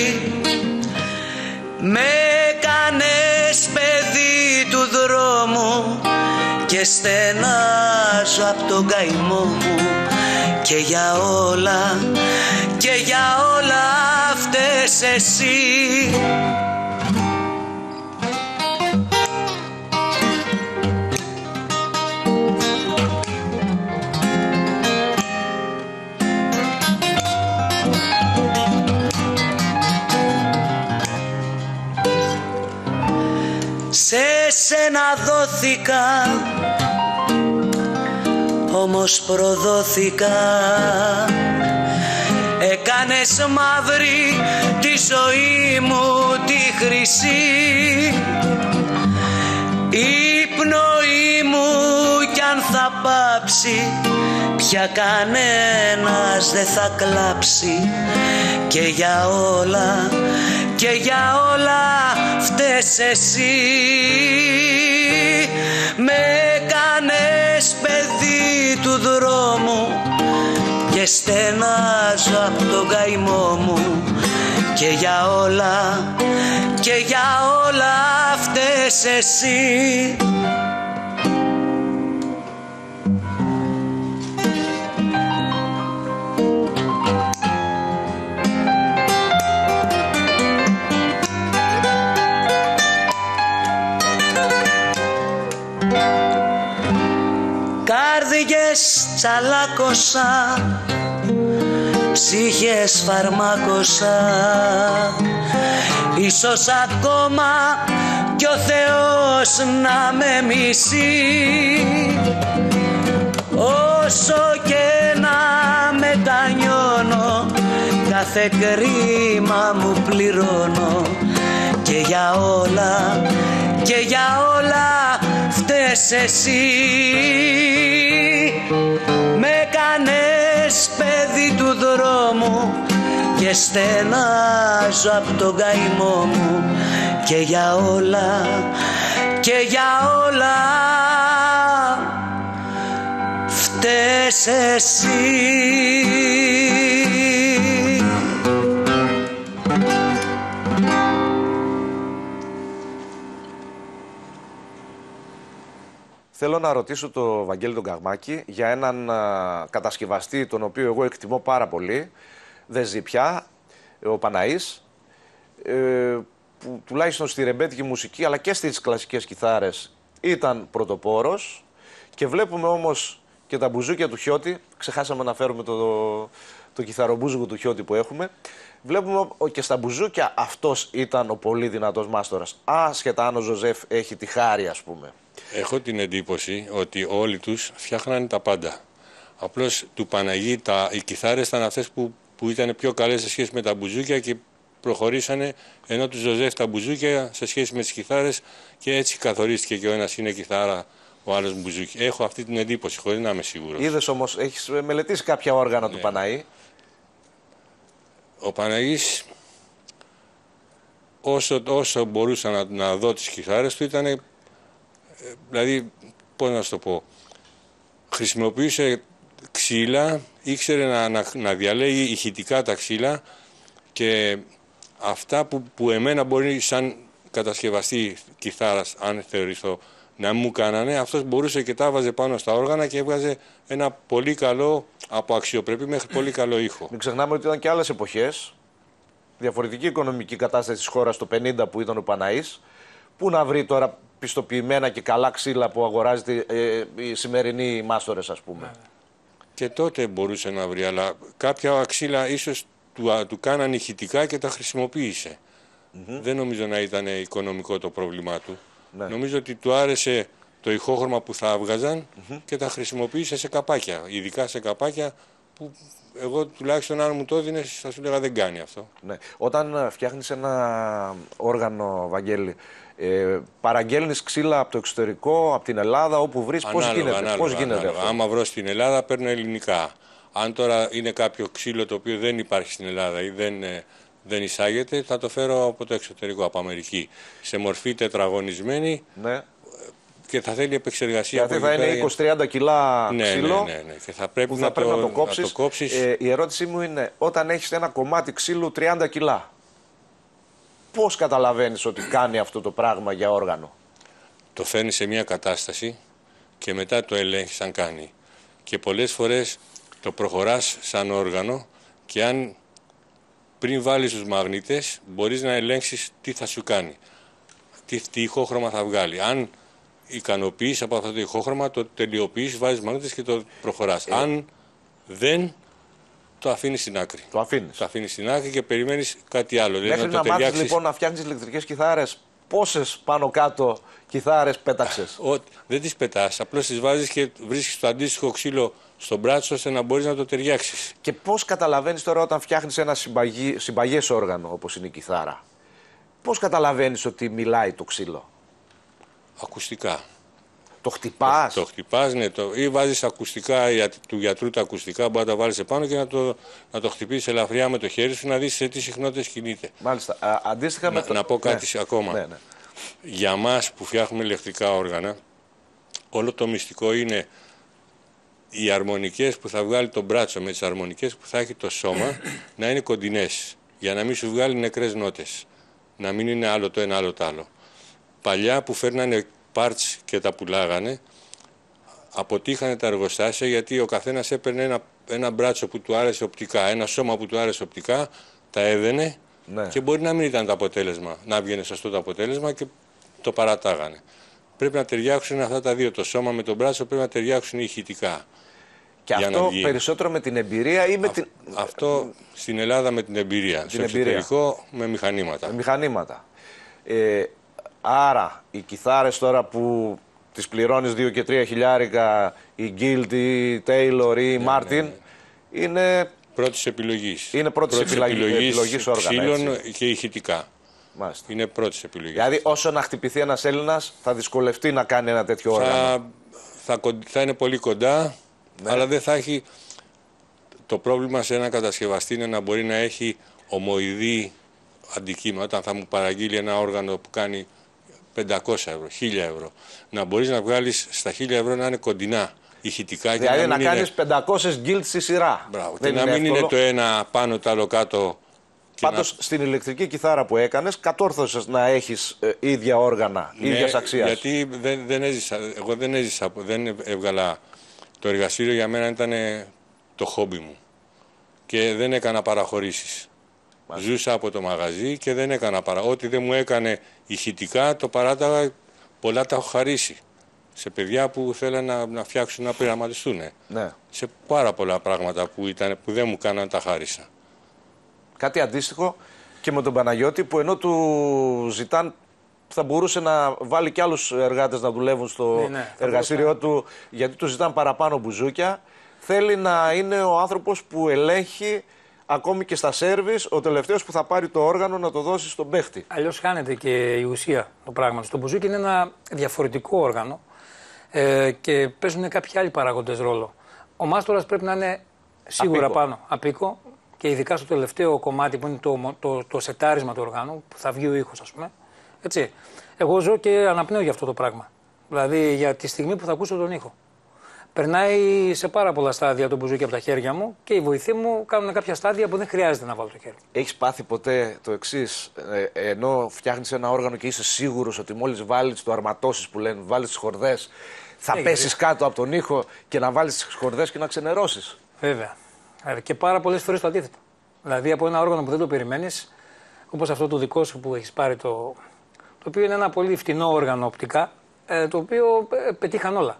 Με κάνες παιδί του δρόμου και στενάζω απ' τον καημό μου. Και για όλα, και για όλα φταίς εσύ. Σε σένα δόθηκα, όμως προδόθηκα. Έκανες μαύρη τη ζωή μου τη χρυσή. Η πνοή μου κι αν θα πάψει, πια κανένας δεν θα κλάψει. Και για όλα, και για όλα φταίς εσύ. Με κάνες παιδί του δρόμου και στενάζω απ' τον καημό μου. Και για όλα, και για όλα φταίς εσύ. Κάρδιες τσαλάκωσα, ψυχές φαρμάκωσα. Ίσως ακόμα κι ο Θεός να με μισεί. Όσο και να μετανιώνω, κάθε κρίμα μου πληρώνω. Και για όλα, και για όλα φταίς εσύ. Με κάνες παιδί του δρόμου και στενάζω απ' τον καημό μου. Και για όλα, και για όλα φταίς εσύ. Θέλω να ρωτήσω το Βαγγέλη τον Καγμάκη για έναν α, κατασκευαστή τον οποίο εγώ εκτιμώ πάρα πολύ, δεν ζει πια, ο Παναής, ε, που τουλάχιστον στη ρεμπέτικη μουσική αλλά και στις κλασικές κιθάρες ήταν πρωτοπόρος, και βλέπουμε όμως και τα μπουζούκια του Χιώτη, ξεχάσαμε να φέρουμε το, το, το κιθαρομπούζουκο του Χιώτη που έχουμε, βλέπουμε και στα μπουζούκια αυτός ήταν ο πολύ δυνατός μάστορας, άσχετα αν ο Ζωζέφ έχει τη χάρη, ας πούμε. Έχω την εντύπωση ότι όλοι τους φτιάχνανε τα πάντα. Απλώς του Παναγί τα, οι κιθάρες ήταν αυτές που, που ήταν πιο καλές σε σχέση με τα μπουζούκια και προχωρήσανε, ενώ του Ζωζέφ τα μπουζούκια σε σχέση με τις κιθάρες, και έτσι καθορίστηκε και ο ένας είναι κιθάρα, ο άλλος μπουζούκι. Έχω αυτή την εντύπωση, χωρίς να είμαι σίγουρος. Είδες όμως, έχεις μελετήσει κάποια όργανα, ναι, του Παναή. Ο Παναγής, όσο, όσο μπορούσα να, να δω τις κιθάρες του, ήταν, δηλαδή, πώς να σου το πω, χρησιμοποιούσε ξύλα, ήξερε να, να, να διαλέγει ηχητικά τα ξύλα, και αυτά που, που εμένα μπορεί σαν κατασκευαστή κιθάρας, αν θεωρηθώ, να μου κάνανε, αυτός μπορούσε και τα βάζε πάνω στα όργανα και έβγαζε ένα πολύ καλό, από αξιοπρεπή μέχρι πολύ καλό ήχο. Μην ξεχνάμε ότι ήταν και άλλες εποχές, διαφορετική οικονομική κατάσταση της χώρας το πενήντα που ήταν ο Παναής, που να βρει τώρα πιστοποιημένα και καλά ξύλα που αγοράζεται ε, οι σημερινοί μάστορες, ας πούμε. Και τότε μπορούσε να βρει, αλλά κάποια ξύλα ίσως του, του κάνανε ηχητικά και τα χρησιμοποίησε. Mm-hmm. Δεν νομίζω να ήταν οικονομικό το πρόβλημά του. Ναι. Νομίζω ότι του άρεσε το ηχόχρωμα που θα έβγαζαν, mm-hmm, και τα χρησιμοποίησε σε καπάκια. Ειδικά σε καπάκια που εγώ τουλάχιστον αν μου το έδινες θα σου λέγα δεν κάνει αυτό. Ναι. Όταν φτιάχνεις ένα όργανο, Βαγγέλη, ε, παραγγέλνεις ξύλα από το εξωτερικό, από την Ελλάδα, όπου βρεις, πώς γίνεται, ανάλογα, πώς γίνεται ανάλογα. αυτό? Άμα βρω στην Ελλάδα παίρνω ελληνικά. Αν τώρα είναι κάποιο ξύλο το οποίο δεν υπάρχει στην Ελλάδα ή δεν, δεν εισάγεται, θα το φέρω από το εξωτερικό, από Αμερική. Σε μορφή τετραγωνισμένη, ναι, και θα θέλει επεξεργασία. Γιατί θα είναι είκοσι με τριάντα κιλά ναι, ξύλο ναι, ναι, ναι. Και θα πρέπει, που να, θα πρέπει το, να το κόψεις. να το κόψεις. Ε, η ερώτησή μου είναι, όταν έχεις ένα κομμάτι ξύλου τριάντα κιλά, πώς καταλαβαίνεις ότι κάνει αυτό το πράγμα για όργανο? Το φέρνει σε μια κατάσταση και μετά το ελέγχεις αν κάνει. Και πολλές φορές το προχωράς σαν όργανο και αν πριν βάλεις τους μαγνήτες μπορείς να ελέγξεις τι θα σου κάνει. Τι, τι ηχόχρωμα θα βγάλει. Αν ικανοποιείς από αυτό το ηχόχρωμα, το τελειοποιείς, βάζεις μαγνήτες και το προχωράς. Ε. Αν δεν, το αφήνεις στην άκρη. Το αφήνεις. Το αφήνεις στην άκρη και περιμένεις κάτι άλλο. Μέχρι να, να, το μάθεις ταιριάξεις... λοιπόν να φτιάχνεις ηλεκτρικές κιθάρες, πόσες πάνω κάτω κιθάρες πέταξες? Ο, δεν τις πετάς, απλώς τις βάζεις και βρίσκεις το αντίστοιχο ξύλο στον μπράτσο ώστε να μπορείς να το ταιριάξεις. Και πώς καταλαβαίνεις τώρα όταν φτιάχνεις ένα συμπαγή, συμπαγές όργανο όπως είναι η κιθάρα, πώς καταλαβαίνεις ότι μιλάει το ξύλο? Ακουστικά. Το χτυπάς? Το, το χτυπάς, ναι, το, ή βάζεις ακουστικά για, του γιατρού τα ακουστικά, μπορεί να τα βάλεις επάνω και να το, να το χτυπήσεις ελαφριά με το χέρι σου να δεις σε τι συχνότητες κινείται. Μάλιστα. Α, αντίστοιχα να, με το... να πω κάτι ναι. ακόμα. Ναι, ναι. Για μας που φτιάχνουμε ηλεκτρικά όργανα, όλο το μυστικό είναι οι αρμονικές που θα βγάλει το μπράτσο με τις αρμονικές που θα έχει το σώμα να είναι κοντινές, για να μην σου βγάλει νεκρές νότες. Να μην είναι άλλο το ένα, άλλο το άλλο. Παλιά που φέρνανε parts και τα πουλάγανε, αποτύχανε τα εργοστάσια γιατί ο καθένας έπαιρνε ένα, ένα μπράτσο που του άρεσε οπτικά, ένα σώμα που του άρεσε οπτικά, τα έδαινε ναι. και μπορεί να μην ήταν το αποτέλεσμα, να βγαίνει σωστό το αποτέλεσμα και το παρατάγανε. Πρέπει να ταιριάξουν αυτά τα δύο, το σώμα με τον μπράτσο πρέπει να ταιριάξουν ηχητικά. Και αυτό περισσότερο με την εμπειρία ή με Α, την... Αυτό στην Ελλάδα με την εμπειρία, την στο εμπειρία. εξωτερικό με μηχανήματα. Με μηχανήματα. Ε, άρα οι κιθάρες τώρα που τις πληρώνεις δύο και τρία χιλιάρικα, η Guild, η Taylor ή η Martin, ναι, ναι, ναι. είναι... Πρώτης επιλογής. Είναι πρώτης, πρώτης επιλογής, επιλογής, επιλογής όργανα. Ξύλων και ηχητικά. Μάλιστα. Είναι πρώτης επιλογής. Δηλαδή όσο να χτυπηθεί ένας Έλληνας θα δυσκολευτεί να κάνει ένα τέτοιο θα, όργανο. Θα, θα είναι πολύ κοντά, ναι. αλλά δεν θα έχει... Το πρόβλημα σε ένα κατασκευαστή είναι να μπορεί να έχει ομοειδή αντικείμενα. Όταν θα μου παραγγείλει ένα όργανο που κάνει πεντακόσια ευρώ, χίλια ευρώ, να μπορείς να βγάλεις στα χίλια ευρώ να είναι κοντινά ηχητικά. Δηλαδή να, να, να κάνεις είναι... πεντακόσιες γκίλτ στη σειρά. Μπράβο. Και να μην εύκολο. Είναι το ένα πάνω το άλλο κάτω. Πάντως να... στην ηλεκτρική κιθάρα που έκανες κατόρθωσες να έχεις ε, ίδια όργανα, ναι, ίδιας αξίας. Γιατί δεν, δεν έζησα, εγώ δεν έζησα, δεν έβγαλα το εργαστήριο, για μένα ήταν το χόμπι μου και δεν έκανα παραχωρήσεις. Μάλιστα. Ζούσα από το μαγαζί και δεν έκανα παρά. Ό,τι δεν μου έκανε ηχητικά το παράταγα, πολλά τα έχω χαρίσει. Σε παιδιά που θέλαν να, να φτιάξουν, να πειραματιστούν. Ναι. Σε πάρα πολλά πράγματα που, ήταν, που δεν μου κάναν τα χάρισα. Κάτι αντίστοιχο και με τον Παναγιώτη που ενώ του ζητάν, θα μπορούσε να βάλει και άλλους εργάτες να δουλεύουν στο ναι, ναι, εργαστήριό του, γιατί του ζητάν παραπάνω μπουζούκια. Θέλει να είναι ο άνθρωπος που ελέγχει ακόμη και στα σέρβις, ο τελευταίος που θα πάρει το όργανο να το δώσει στον παίχτη. Αλλιώς χάνεται και η ουσία το πράγμα. Στο μπουζούκι είναι ένα διαφορετικό όργανο ε, και παίζουν κάποιοι άλλοι παράγοντες ρόλο. Ο μάστορας πρέπει να είναι σίγουρα απίκο. πάνω, απίκο, και ειδικά στο τελευταίο κομμάτι που είναι το, το, το σετάρισμα του οργάνου, που θα βγει ο ήχος, ας πούμε. Έτσι. Εγώ ζω και αναπνέω για αυτό το πράγμα. Δηλαδή για τη στιγμή που θα ακούσω τον ήχο. Περνάει σε πάρα πολλά στάδια το μπουζούκι από τα χέρια μου και οι βοηθοί μου κάνουν κάποια στάδια που δεν χρειάζεται να βάλω το χέρι. Έχεις πάθει ποτέ το εξής, ε, ενώ φτιάχνεις ένα όργανο και είσαι σίγουρος ότι μόλις βάλεις το αρματώσεις που λένε, βάλεις τις χορδές, θα Έχει πέσεις δει. κάτω από τον ήχο και να βάλεις τις χορδές και να ξενερώσεις? Βέβαια. Και πάρα πολλές φορές το αντίθετο. Δηλαδή από ένα όργανο που δεν το περιμένεις, όπως αυτό το δικό σου που έχεις πάρει, το, το οποίο είναι ένα πολύ φτηνό όργανο οπτικά, ε, το οποίο ε, πετύχαν όλα.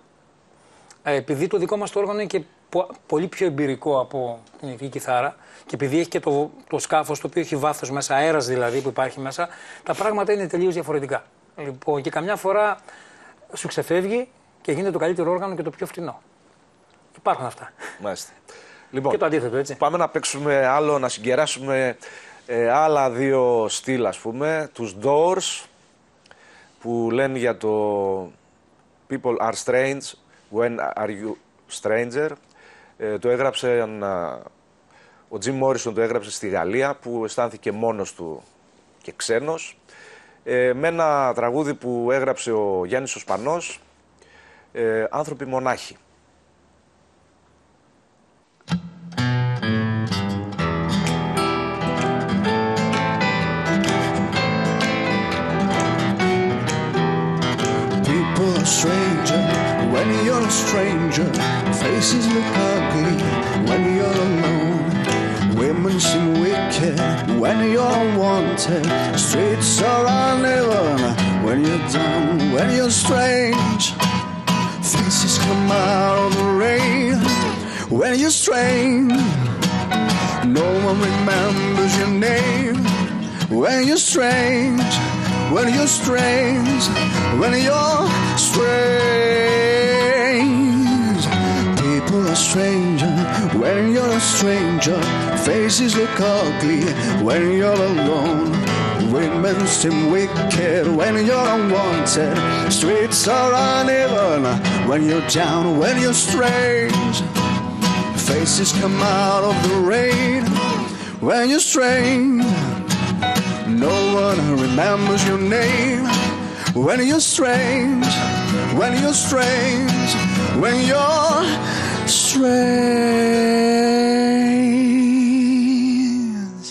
Επειδή το δικό μας το όργανο είναι και πολύ πιο εμπειρικό από την ηλεκτρική κιθάρα και επειδή έχει και το, το σκάφος το οποίο έχει βάθος μέσα, αέρας δηλαδή που υπάρχει μέσα, τα πράγματα είναι τελείως διαφορετικά. Λοιπόν, και καμιά φορά σου ξεφεύγει και γίνεται το καλύτερο όργανο και το πιο φτηνό. Υπάρχουν αυτά. Μάλιστα. Λοιπόν, και το αντίθετο, έτσι. Πάμε να παίξουμε άλλο, να συγκεράσουμε ε, άλλα δύο στυλ, ας πούμε, τους Doors που λένε για το People are strange. When are you stranger? Ε, το έγραψε ένα, ο Jim Morrison το έγραψε στη Γαλλία που αισθάνθηκε μόνος του και ξένος, ε, με ένα τραγούδι που έγραψε ο Γιάννης ο Σπανός ε, άνθρωποι μονάχοι. Stranger, when you're a stranger, faces look ugly when you're alone. Women seem wicked when you're unwanted. Streets are uneven when you're down, when you're strange. Faces come out of the rain when you're strange. No one remembers your name when you're strange. When you're strange, when you're strange. People are stranger when you're a stranger. Faces look ugly when you're alone. Women seem wicked when you're unwanted. Streets are uneven when you're down, when you're strange. Faces come out of the rain when you're strange. No one remembers your name when you're strange, when you're strange, when you're strange.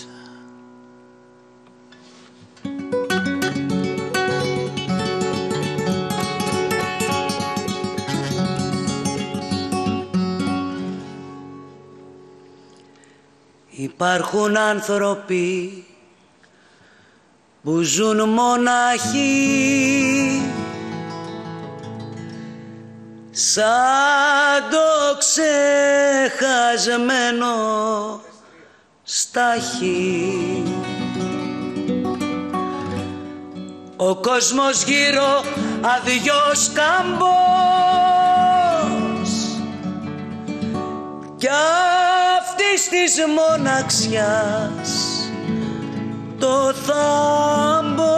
Υπάρχουν άνθρωποι που ζουν μοναχοί σαν το ξεχασμένο στάχι. Ο κόσμος γύρω αδειός καμπός κι αυτής της μοναξιάς το θάμπος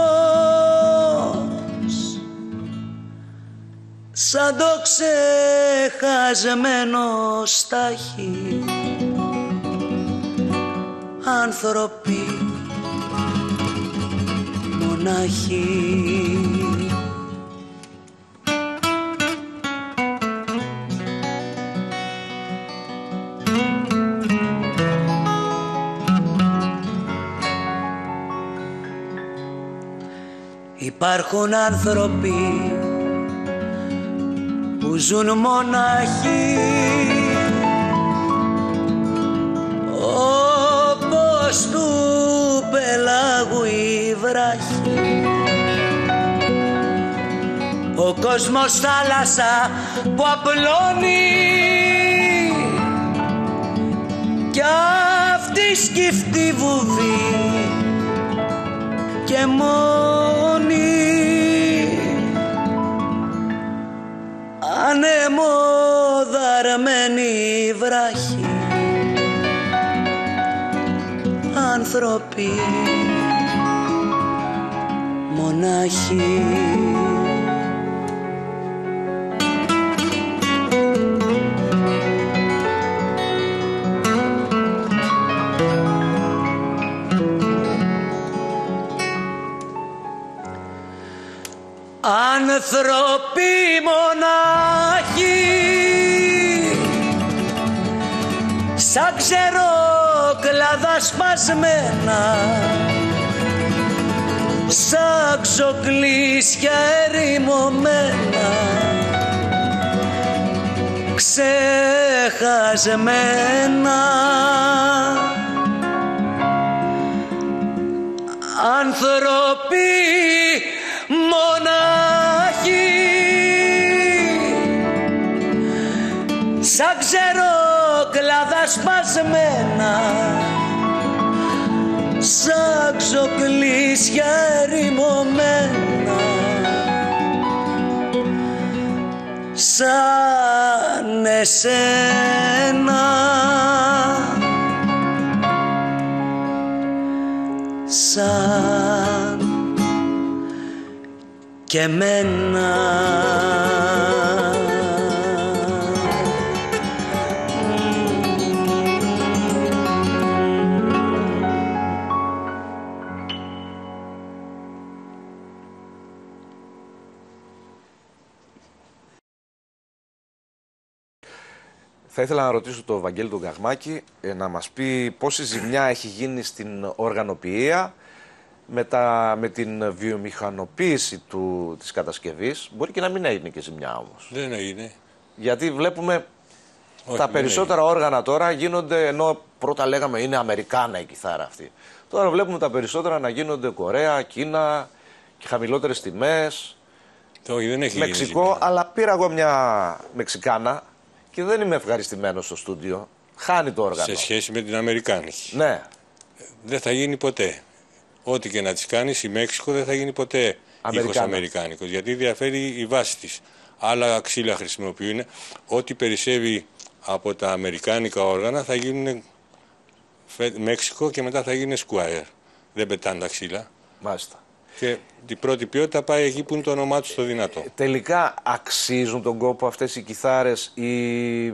σαν το ξεχασμένο στάχι. Άνθρωποι μονάχοι. Υπάρχουν άνθρωποι που ζουν μοναχοί όπως του πελάγου η βράχη. Ο κόσμος θάλασσα που απλώνει κι αυτή σκυφτή βουβή και μόνη ανεμοδαρμένη βράχη. Άνθρωποι μονάχοι. Άνθρωποι μονάχοι σαν ξερόκλαδα σπασμένα, σαν ξοκλήσια ερημωμένα, ξεχασμένα. Άνθρωποι μονάχοι σαν ξερόκλαδα σπασμένα, σαν ξοκλήσια ερημωμένα, σαν εσένα, σαν και εμένα. Θα ήθελα να ρωτήσω τον Βαγγέλη τον Καγμάκη ε, να μας πει πόση ζημιά έχει γίνει στην οργανοποιία με, τα, με την βιομηχανοποίηση του, της κατασκευής. Μπορεί και να μην έγινε και ζημιά όμως. Δεν έγινε. Γιατί βλέπουμε Όχι, τα περισσότερα όργανα τώρα γίνονται, ενώ πρώτα λέγαμε είναι Αμερικάνα η κιθάρα αυτή. Τώρα βλέπουμε τα περισσότερα να γίνονται Κορέα, Κίνα και χαμηλότερες τιμές. Όχι, δεν έχει Μεξικό, γίνει αλλά πήρα εγώ μια Μεξικάνα και δεν είμαι ευχαριστημένος στο στούντιο. Χάνει το όργανο. Σε σχέση με την Αμερικάνικη. Ναι. Δεν θα γίνει ποτέ. Ό,τι και να τις κάνεις, η Μέξικο δεν θα γίνει ποτέ ήχος αμερικάνικος. Γιατί διαφέρει η βάση της. Άλλα ξύλα χρησιμοποιούν. Ό,τι περισσεύει από τα αμερικάνικα όργανα θα γίνουν Μέξικο και μετά θα γίνει Squire. Δεν πετάνε τα ξύλα. Μάλιστα. Και την πρώτη ποιότητα πάει εκεί που είναι το όνομά του στο δυνατό. Τελικά αξίζουν τον κόπο αυτές οι κιθάρες, οι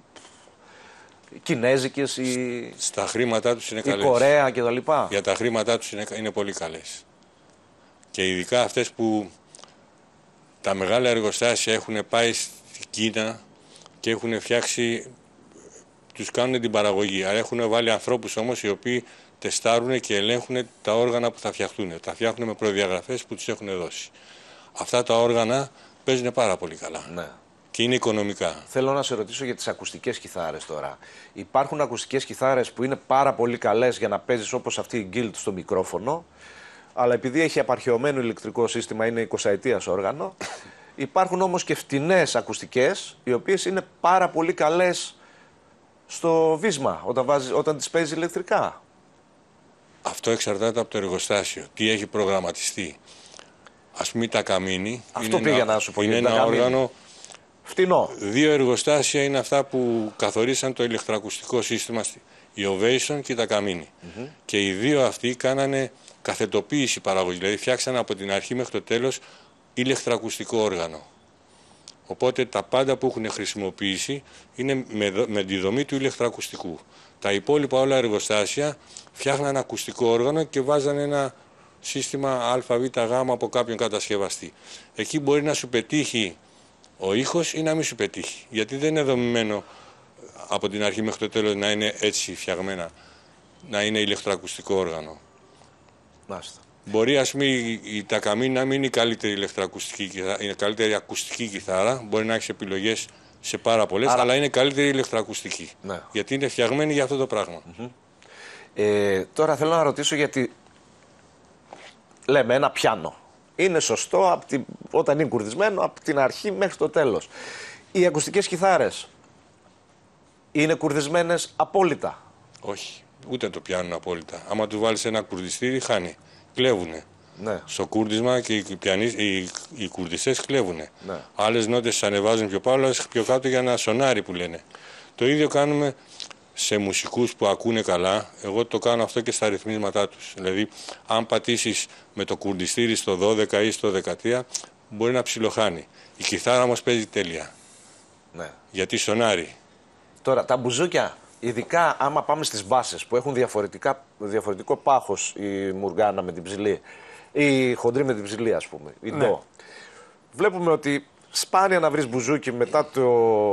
κινέζικες, οι... Στα χρήματά τους είναι η καλές. Κορέα κτλ. Για τα χρήματά τους είναι, είναι πολύ καλές. Και ειδικά αυτές που τα μεγάλα εργοστάσια έχουν πάει στην Κίνα και έχουν φτιάξει, τους κάνουν την παραγωγή. Αλλά έχουν βάλει ανθρώπους όμως οι οποίοι τεστάρουν και ελέγχουν τα όργανα που θα φτιαχτούν. Τα φτιάχνουν με προδιαγραφές που τους έχουν δώσει. Αυτά τα όργανα παίζουν πάρα πολύ καλά. Ναι. Και είναι οικονομικά. Θέλω να σε ρωτήσω για τις ακουστικές κιθάρες τώρα. Υπάρχουν ακουστικές κιθάρες που είναι πάρα πολύ καλές για να παίζεις όπως αυτή η Guild στο μικρόφωνο, αλλά επειδή έχει απαρχαιωμένο ηλεκτρικό σύστημα, είναι εικοσαετίας όργανο. Υπάρχουν όμως και φτηνές ακουστικές, οι οποίες είναι πάρα πολύ καλές στο βίσμα, όταν, βάζεις, όταν τις παίζεις ηλεκτρικά. Αυτό εξαρτάται από το εργοστάσιο. Τι έχει προγραμματιστεί. Ας πούμε τα καμίνι. Αυτό πήγα να σου πω. Είναι ένα καμίνι. όργανο. Φτηνό. Δύο εργοστάσια είναι αυτά που καθορίσαν το ηλεκτροακουστικό σύστημα. Η Ovation και τα καμίνι. Mm-hmm. Και οι δύο αυτοί κάνανε καθετοποίηση παραγωγή. Δηλαδή φτιάξαν από την αρχή μέχρι το τέλος ηλεκτροακουστικό όργανο. Οπότε τα πάντα που έχουν χρησιμοποιήσει είναι με, με τη δομή του ηλεκτροακουστικού. Τα υπόλοιπα όλα εργοστάσια φτιάχναν ακουστικό όργανο και βάζαν ένα σύστημα Α, Β, Γ από κάποιον κατασκευαστή. Εκεί μπορεί να σου πετύχει ο ήχος ή να μην σου πετύχει. Γιατί δεν είναι δομημένο από την αρχή μέχρι το τέλος να είναι έτσι φτιαγμένα, να είναι ηλεκτροακουστικό όργανο. Μάλιστα. Μπορεί ας πούμε η, η τακαμίνη να μην είναι η καλύτερη ηλεκτροακουστική κιθάρα, είναι η καλύτερη ακουστική κιθάρα, μπορεί να έχει επιλογές σε πάρα πολλές, Άρα... αλλά είναι καλύτερη ηλεκτροακουστική. Ναι. Γιατί είναι φτιαγμένη για αυτό το πράγμα. Mm-hmm. ε, τώρα θέλω να ρωτήσω γιατί λέμε ένα πιάνο. Είναι σωστό από την... όταν είναι κουρδισμένο από την αρχή μέχρι το τέλος. Οι ακουστικές κιθάρες είναι κουρδισμένες απόλυτα? Όχι, ούτε το πιάνουν απόλυτα. Άμα του βάλεις ένα κουρδιστήρι χάνει. Κλέβουνε. Ναι. Στο κούρδισμα και οι, πιανί... οι... οι κουρδιστές κλέβουνε. Ναι. Άλλες νότες τις ανεβάζουν πιο πάνω, άλλες πιο κάτω για ένα σονάρι που λένε. Το ίδιο κάνουμε σε μουσικούς που ακούνε καλά. Εγώ το κάνω αυτό και στα ρυθμίσματά τους. Δηλαδή, αν πατήσεις με το κουρδιστήρι στο δώδεκα ή στο δεκατρία, μπορεί να ψιλοχάνει. Η κιθάρα όμως παίζει τέλεια. Ναι. Γιατί σονάρι. Τώρα, τα μπουζούκια, ειδικά άμα πάμε στις μπάσες που έχουν διαφορετικά, διαφορετικό πάχος η μουργάνα με την ψηλή, η χοντρή με την ψηλή, ας πούμε, η ναι. ντο. Βλέπουμε ότι σπάνια να βρεις μπουζούκι μετά το...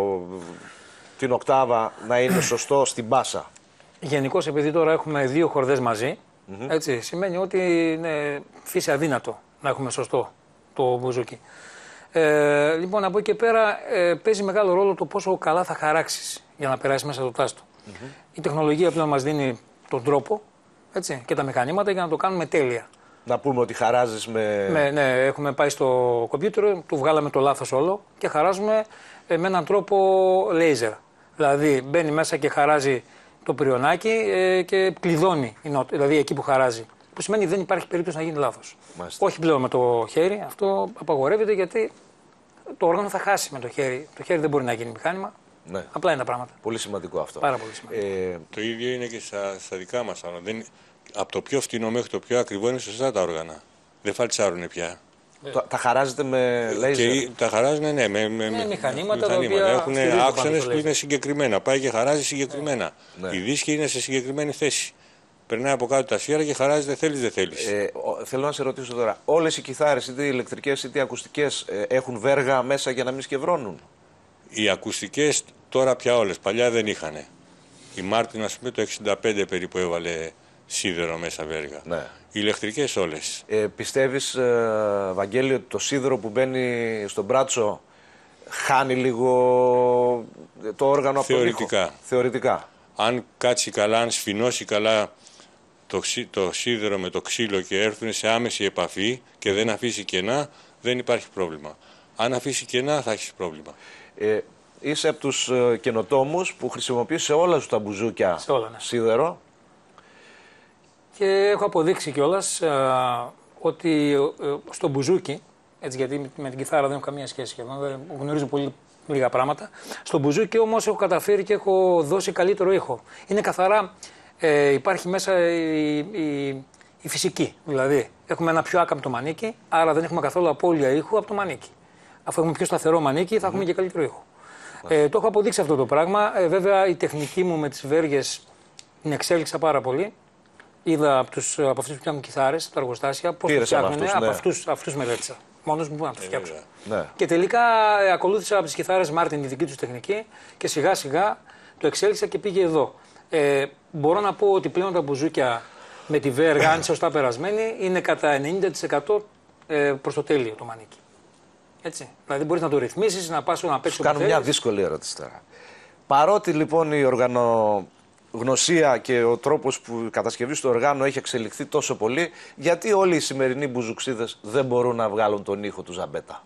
την οκτάβα να είναι σωστό στην μπάσα. Γενικώς, επειδή τώρα έχουμε δύο χορδές μαζί, mm-hmm. έτσι, σημαίνει ότι είναι φύση αδύνατο να έχουμε σωστό το μπουζούκι. Ε, λοιπόν, από εκεί και πέρα ε, παίζει μεγάλο ρόλο το πόσο καλά θα χαράξεις για να περάσει μέσα το τάστο. Mm-hmm. Η τεχνολογία πλέον μας δίνει τον τρόπο, έτσι, και τα μηχανήματα για να το κάνουμε τέλεια. Να πούμε ότι χαράζεις με... με... Ναι, έχουμε πάει στο κομπιούτερ, του βγάλαμε το λάθος όλο και χαράζουμε ε, με έναν τρόπο λέιζερ. Δηλαδή μπαίνει μέσα και χαράζει το πυριονάκι ε, και κλειδώνει, δηλαδή εκεί που χαράζει. Που σημαίνει ότι δεν υπάρχει περίπτωση να γίνει λάθος. Μάλιστα. Όχι πλέον με το χέρι, αυτό απαγορεύεται γιατί το όργανο θα χάσει με το χέρι. Το χέρι δεν μπορεί να γίνει μηχάνημα. Ναι. Απλά είναι τα πράγματα. Πολύ σημαντικό αυτό. Πάρα πολύ σημαντικό. Ε, το ίδιο είναι και στα, στα δικά μας. Δεν, από το πιο φτηνό μέχρι το πιο ακριβό είναι σωστά τα όργανα. Δεν φαλτσάρουν πια. Τα, τα χαράζετε με λέιζερ? Τα χαράζουν, ναι, με, με, με μηχανήματα. μηχανήματα. Έχουν άξονες που είναι συγκεκριμένα. Πάει και χαράζει συγκεκριμένα. Ναι. Η δίσκη είναι σε συγκεκριμένη θέση. Περνάει από κάτω τα σφαίρα και χαράζεται, θέλεις δεν θέλεις. Ε, θέλω να σε ρωτήσω τώρα, όλες οι κιθάρες, είτε ηλεκτρικές είτε ακουστικές, ε, έχουν βέργα μέσα για να μην σκευρώνουν? Οι ακουστικές Τώρα πια όλες. Παλιά δεν είχανε. Η Μάρτιν, ας πούμε, το εξήντα πέντε περίπου έβαλε σίδερο μέσα βέργα. Ναι. Οι ηλεκτρικές όλες. Ε, πιστεύεις, ε, Βαγγέλη, ότι το σίδερο που μπαίνει στον μπράτσο χάνει λίγο το όργανο από τον ήχο? Θεωρητικά. Αν κάτσει καλά, αν σφινώσει καλά το, το σίδερο με το ξύλο και έρθουν σε άμεση επαφή και δεν αφήσει κενά, δεν υπάρχει πρόβλημα. Αν αφήσει κενά, θα έχει πρόβλημα. Ε, είσαι από τους ε, καινοτόμους που χρησιμοποιείς σε όλα σου τα μπουζούκια όλα, ναι. σίδερο. Και έχω αποδείξει κιόλας ε, ότι ε, στο μπουζούκι, έτσι, γιατί με την κιθάρα δεν έχω καμία σχέση σχεδόν, δεν γνωρίζω πολύ λίγα πράγματα. Στο μπουζούκι όμως έχω καταφέρει και έχω δώσει καλύτερο ήχο. Είναι καθαρά, ε, υπάρχει μέσα η, η, η φυσική. Δηλαδή, έχουμε ένα πιο άκαμπτο μανίκι, άρα δεν έχουμε καθόλου απώλεια ήχου από το μανίκι. Αφού έχουμε πιο σταθερό μανίκι, θα έχουμε mm. και καλύτερο ήχο. Mm. Ε, το έχω αποδείξει αυτό το πράγμα. Ε, βέβαια, η τεχνική μου με τις βέργες την εξέλιξα πάρα πολύ. Είδα από, τους, από αυτούς που φτιάχνουν κιθάρες, τα εργοστάσια, πώς το φτιάχνουν. Από, ναι. από αυτούς, αυτούς μελέτησα. Μόνος μου που να το φτιάξω. Ναι. Και τελικά ε, ακολούθησα από τις κιθάρες Μάρτιν τη δική τους τεχνική και σιγά σιγά το εξέλιξα και πήγε εδώ. Ε, μπορώ να πω ότι πλέον τα μπουζούκια με τη βέργα, αν σωστά περασμένη, είναι κατά ενενήντα τοις εκατό ε, προς το τέλειο το μανίκι. Έτσι. Δηλαδή μπορείς να το ρυθμίσεις, να πας να παίξεις. Σου κάνω μια δύσκολη ερώτηση τώρα. Παρότι λοιπόν η οργανογνωσία και ο τρόπος που κατασκευής του οργάνου έχει εξελιχθεί τόσο πολύ, γιατί όλοι οι σημερινοί μπουζουξίδες δεν μπορούν να βγάλουν τον ήχο του Ζαμπέτα?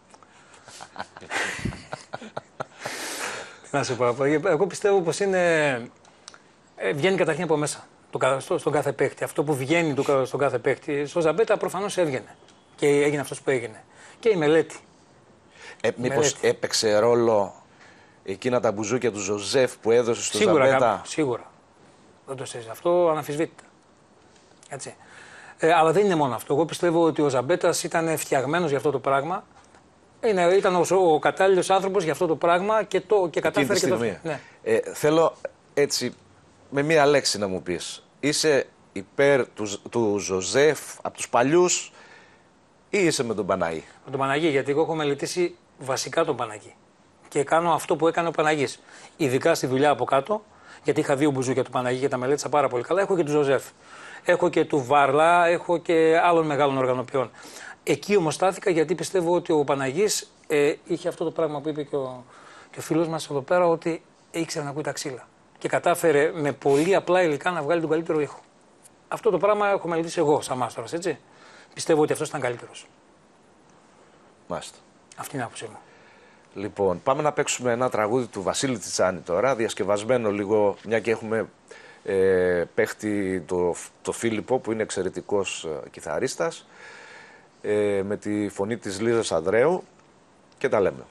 Να σε πω, εγώ πιστεύω πως είναι... Ε, βγαίνει καταρχήν από μέσα, το, στο, στον κάθε παίκτη. Αυτό που βγαίνει το, στον κάθε παίκτη, στο Ζαμπέτα προφανώς έβγαινε και έγινε αυτός που έγινε. Και η μελέτη. Ε, μήπως μελέτη. Έπαιξε ρόλο εκείνα τα μπουζούκια του Ζωζέφ που έδωσε στο σίγουρα, Ζαμπέτα? Κάπου, σίγουρα. Δεν το ξέρεις. Αυτό αναμφισβήτητα. Έτσι. Ε, αλλά δεν είναι μόνο αυτό. Εγώ πιστεύω ότι ο Ζαμπέτας ήταν φτιαγμένος για αυτό το πράγμα. Είναι, ήταν ο, ο κατάλληλος άνθρωπος για αυτό το πράγμα και, το, και κατάφερε και το... Ναι. Ε, θέλω έτσι με μία λέξη να μου πεις. Είσαι υπέρ του, του Ζωζέφ από τους παλιούς ή είσαι με τον Παναγί? Με τον Παναγί, γιατί εγώ έχω μελετήσει βασικά τον Παναγί. Και κάνω αυτό που έκανε ο Παναγής. Ειδικά στη δουλειά από κάτω, γιατί είχα δύο μπουζούκια του Παναγί και τα μελέτησα πάρα πολύ καλά. Έχω και του Ζωζέφ. Έχω και του Βάρλα, έχω και άλλων μεγάλων οργανοποιών. Εκεί όμως στάθηκα γιατί πιστεύω ότι ο Παναγής ε, είχε αυτό το πράγμα που είπε και ο, και ο φίλος μας εδώ πέρα, ότι ήξερε να ακούει τα ξύλα. Και κατάφερε με πολύ απλά υλικά να βγάλει τον καλύτερο ήχο. Αυτό το πράγμα έχω μελετήσει εγώ σαν μάστορας, έτσι. Πιστεύω ότι αυτός ήταν καλύτερος. Μάλιστα. Αυτή είναι η άποψή μου. Λοιπόν, πάμε να παίξουμε ένα τραγούδι του Βασίλη Τσιτσάνη τώρα, διασκευασμένο λίγο, μια και έχουμε ε, παίχτη το, το Φίλιππο που είναι εξαιρετικός ε, κιθαρίστας, ε, με τη φωνή της Λίζας Ανδρέου και τα λέμε.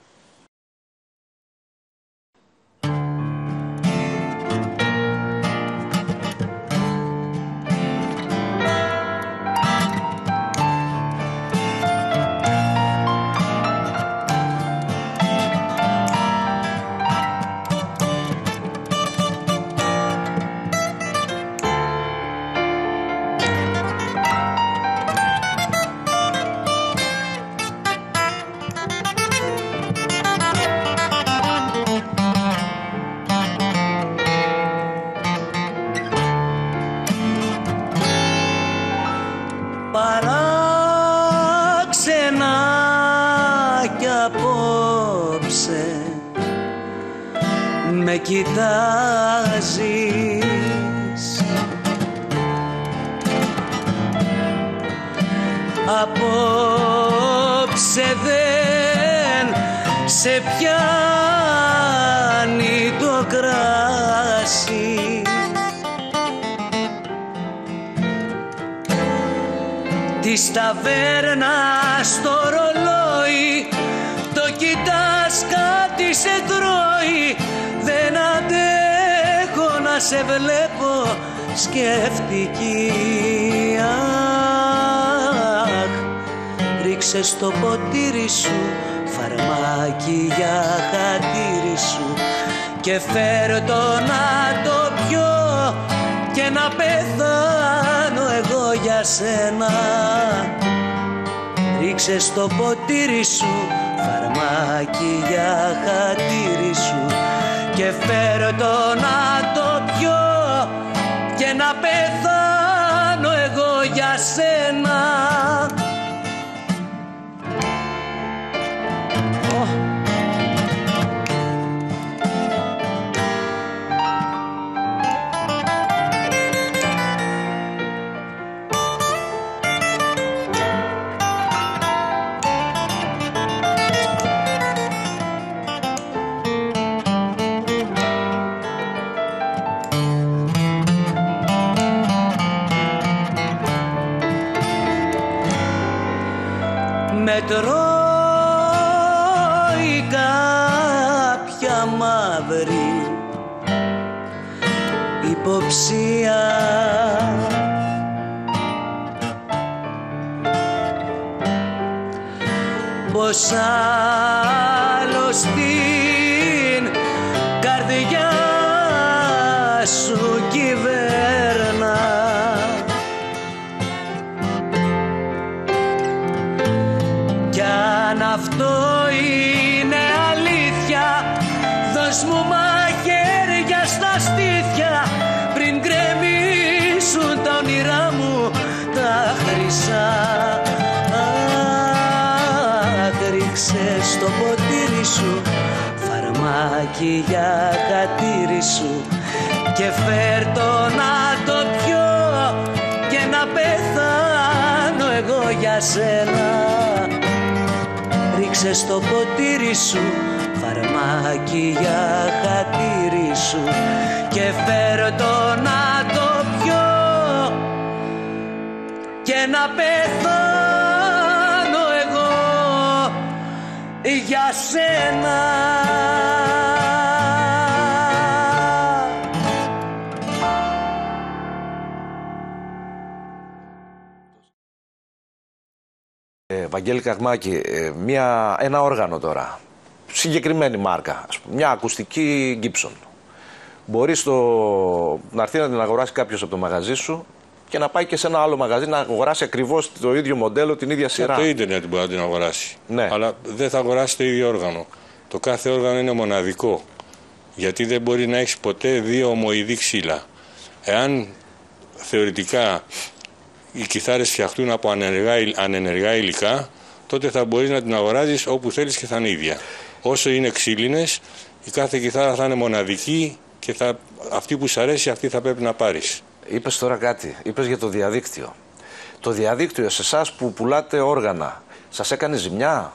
Με κοιτάζεις, απόψε δεν σε πιάνει το κράσι, της ταβέρνας στο ρολόι το κοιτάς, κάτι σε τρώει. Δεν αντέχω να σε βλέπω σκεφτική. Αχ, ρίξε στο ποτήρι σου φαρμάκι για χατήρι σου και φέρ' το να το πιω και να πεθάνω εγώ για σένα. Ρίξε στο ποτήρι σου φαρμάκι για χατήρι σου και φέρω το να το πιω και να πεθάνω εγώ για σένα. Με τρώει κάποια μαύρη υποψία, πως άλλος την καρδιά σου κυβέρνα. Αυτό είναι αλήθεια, δώσ' μου μαχαίρια στα στήθια πριν γκρεμίσουν τα όνειρά μου τα χρυσά. Αχ, ρίξε στο ποτήρι σου φαρμάκι για χατήρι σου και φέρ' το να το πιω και να πεθάνω εγώ για σένα. Ρίξε στο ποτήρι σου φαρμάκι για χατήρι σου και φέρω το να το πιω και να πεθάνω εγώ για σένα. Ε, Βαγγέλη Καγμάκη, ε, μια, ένα όργανο τώρα, συγκεκριμένη μάρκα, ας πούμε, μια ακουστική Gibson. Μπορείς το, να έρθει να την αγοράσει κάποιος από το μαγαζί σου και να πάει και σε ένα άλλο μαγαζί να αγοράσει ακριβώς το ίδιο μοντέλο, την ίδια σειρά. Από το ίντερνετ μπορεί να την αγοράσει. Ναι. Αλλά δεν θα αγοράσει το ίδιο όργανο. Το κάθε όργανο είναι μοναδικό. Γιατί δεν μπορεί να έχει ποτέ δύο ομοειδή ξύλα. Εάν θεωρητικά οι κιθάρες φτιαχτούν από ανενεργά, ανενεργά υλικά, τότε θα μπορείς να την αγοράζεις όπου θέλεις και θα είναι ίδια. Όσο είναι ξύλινες, η κάθε κιθάρα θα είναι μοναδική και θα, αυτή που σου αρέσει, αυτή θα πρέπει να πάρεις. Είπες τώρα κάτι, είπες για το διαδίκτυο. Το διαδίκτυο σε εσάς που πουλάτε όργανα, σας έκανε ζημιά?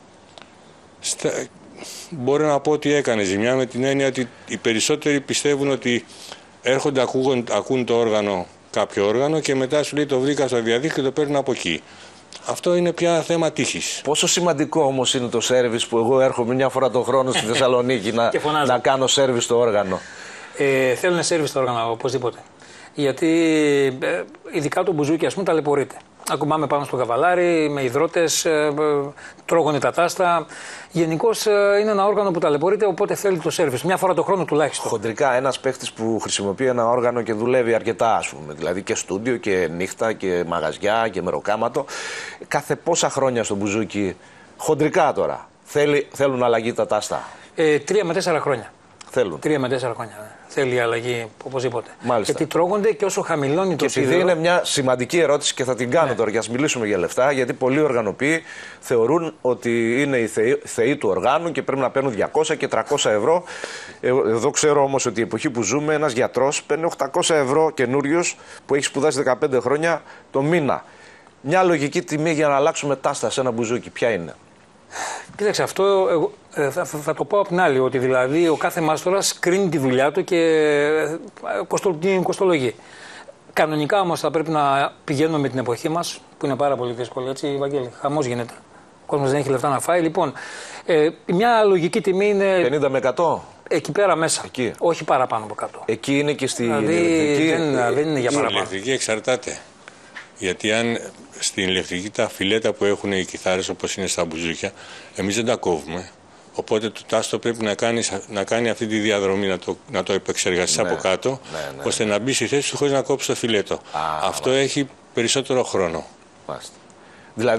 Στα... Μπορώ να πω ότι έκανε ζημιά με την έννοια ότι οι περισσότεροι πιστεύουν ότι έρχονται, ακούγον, ακούν το όργανο, κάποιο όργανο και μετά σου λέει το βρήκα στο διαδίκτυο και το παίρνουν από εκεί. Αυτό είναι πια θέμα τύχης. Πόσο σημαντικό όμως είναι το σέρβις που εγώ έρχομαι μια φορά τον χρόνο στη Θεσσαλονίκη να, να κάνω σέρβις στο όργανο? Ε, θέλουν σέρβις στο όργανο οπωσδήποτε. Γιατί ε, ειδικά το μπουζούκι, ας πούμε, ταλαιπωρείται. Ακουμπάμε πάνω στο καβαλάρι, με υδρότες, ε, ε, τρώγονται τα τάστα. Γενικώς ε, είναι ένα όργανο που ταλαιπωρείται, οπότε θέλει το σέρβις. Μια φορά το χρόνο τουλάχιστον. Χοντρικά, ένας παίχτης που χρησιμοποιεί ένα όργανο και δουλεύει αρκετά, ας πούμε, δηλαδή και στούντιο και νύχτα και μαγαζιά και μεροκάματο, κάθε πόσα χρόνια στο μπουζούκι, χοντρικά τώρα, θέλει, θέλουν αλλαγή τα τάστα? Ε, τρία με τέσσερα χρόνια. Θέλουν. Τρία με τέσσερα χρόνια. Ναι. Θέλει αλλαγή οπωσδήποτε. Μάλιστα. Γιατί τρώγονται και όσο χαμηλώνει το και σίδερο. επειδή είναι μια σημαντική ερώτηση και θα την κάνω, ναι, τώρα, για να μιλήσουμε για λεφτά, γιατί πολλοί οργανοποιοί θεωρούν ότι είναι οι θεοί, θεοί του οργάνου και πρέπει να παίρνουν διακόσια και τριακόσια ευρώ. Εδώ ξέρω όμως ότι η εποχή που ζούμε, ένας γιατρός παίρνει οκτακόσια ευρώ καινούριος που έχει σπουδάσει δεκαπέντε χρόνια το μήνα. Μια λογική τιμή για να αλλάξουμε τάστα σε ένα μπουζούκι, ποια είναι? Κοίταξε, αυτό εγώ, ε, θα, θα το πω από την άλλη, ότι δηλαδή ο κάθε μάστορας κρίνει τη δουλειά του και ε, κοστο, την κοστολογεί. Κανονικά όμως θα πρέπει να πηγαίνουμε με την εποχή μας, που είναι πάρα πολύ δύσκολη, έτσι, Βαγγέλη, χαμός γίνεται. Ο κόσμος δεν έχει λεφτά να φάει. Λοιπόν, ε, μια λογική τιμή είναι πενήντα με εκατό. Εκεί πέρα μέσα. Εκεί. Όχι παραπάνω από κάτω. Εκεί είναι και στη δηλαδή, ηλεκτρική. Δεν, δεν είναι για παραπάνω. Η ηλεκτρική εξαρτάται. Γιατί αν στην ηλεκτρική τα φιλέτα που έχουν οι κιθάρες, όπως είναι στα μπουζούκια, εμείς δεν τα κόβουμε. Οπότε το τάστο πρέπει να κάνει, να κάνει αυτή τη διαδρομή, να το, να το επεξεργαστεί, ναι, από κάτω, ναι, ναι, ώστε να μπει στη θέση του χωρίς να κόψει το φιλέτο. Α, αυτό μάλιστα έχει περισσότερο χρόνο. Μάλιστα. Δηλαδή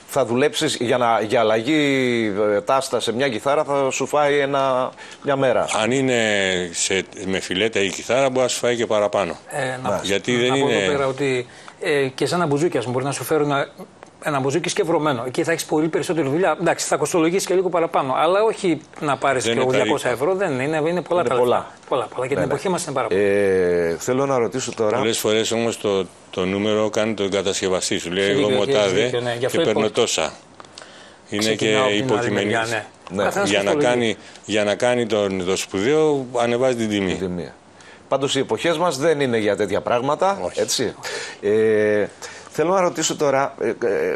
θα δουλέψεις για, να, για αλλαγή τάστα σε μια κιθάρα, θα σου φάει ένα, μια μέρα. Αν είναι σε, με φιλέτα η κιθάρα, μπορεί να σου φάει και παραπάνω. Ε, να, Γιατί να, δεν να είναι... πω εδώ πέρα ότι ε, και σαν ένα μπουζούκι, ας πούμε, μπορεί να σου φέρουν ένα, ένα μπουζούκι σκευρωμένο. Εκεί θα έχεις πολύ περισσότερη δουλειά. Εντάξει, θα κοστολογήσει και λίγο παραπάνω. Αλλά όχι να πάρεις και διακόσια ευρώ. Δεν είναι, είναι πολλά τα πολλά. πολλά. πολλά. Και ναι, την εποχή μας είναι πάρα πολλά. Ε, θέλω να ρωτήσω τώρα. Πολλές φορές όμως το, το νούμερο κάνει τον κατασκευαστή. Σου λέει εγώ μοτάδε ναι, και παίρνω τόσα. Είναι Ξεκινάω και υποκειμενής. Ναι. Ναι. Για, να κάνει, για να κάνει τον, το σπουδαίο ανεβάζει την τιμή. Την τιμή. Πάντως οι εποχές μας δεν είναι για τέτοια πράγματα. Όχι. Έτσι. Ε, θέλω να ρωτήσω τώρα. Ε, ε,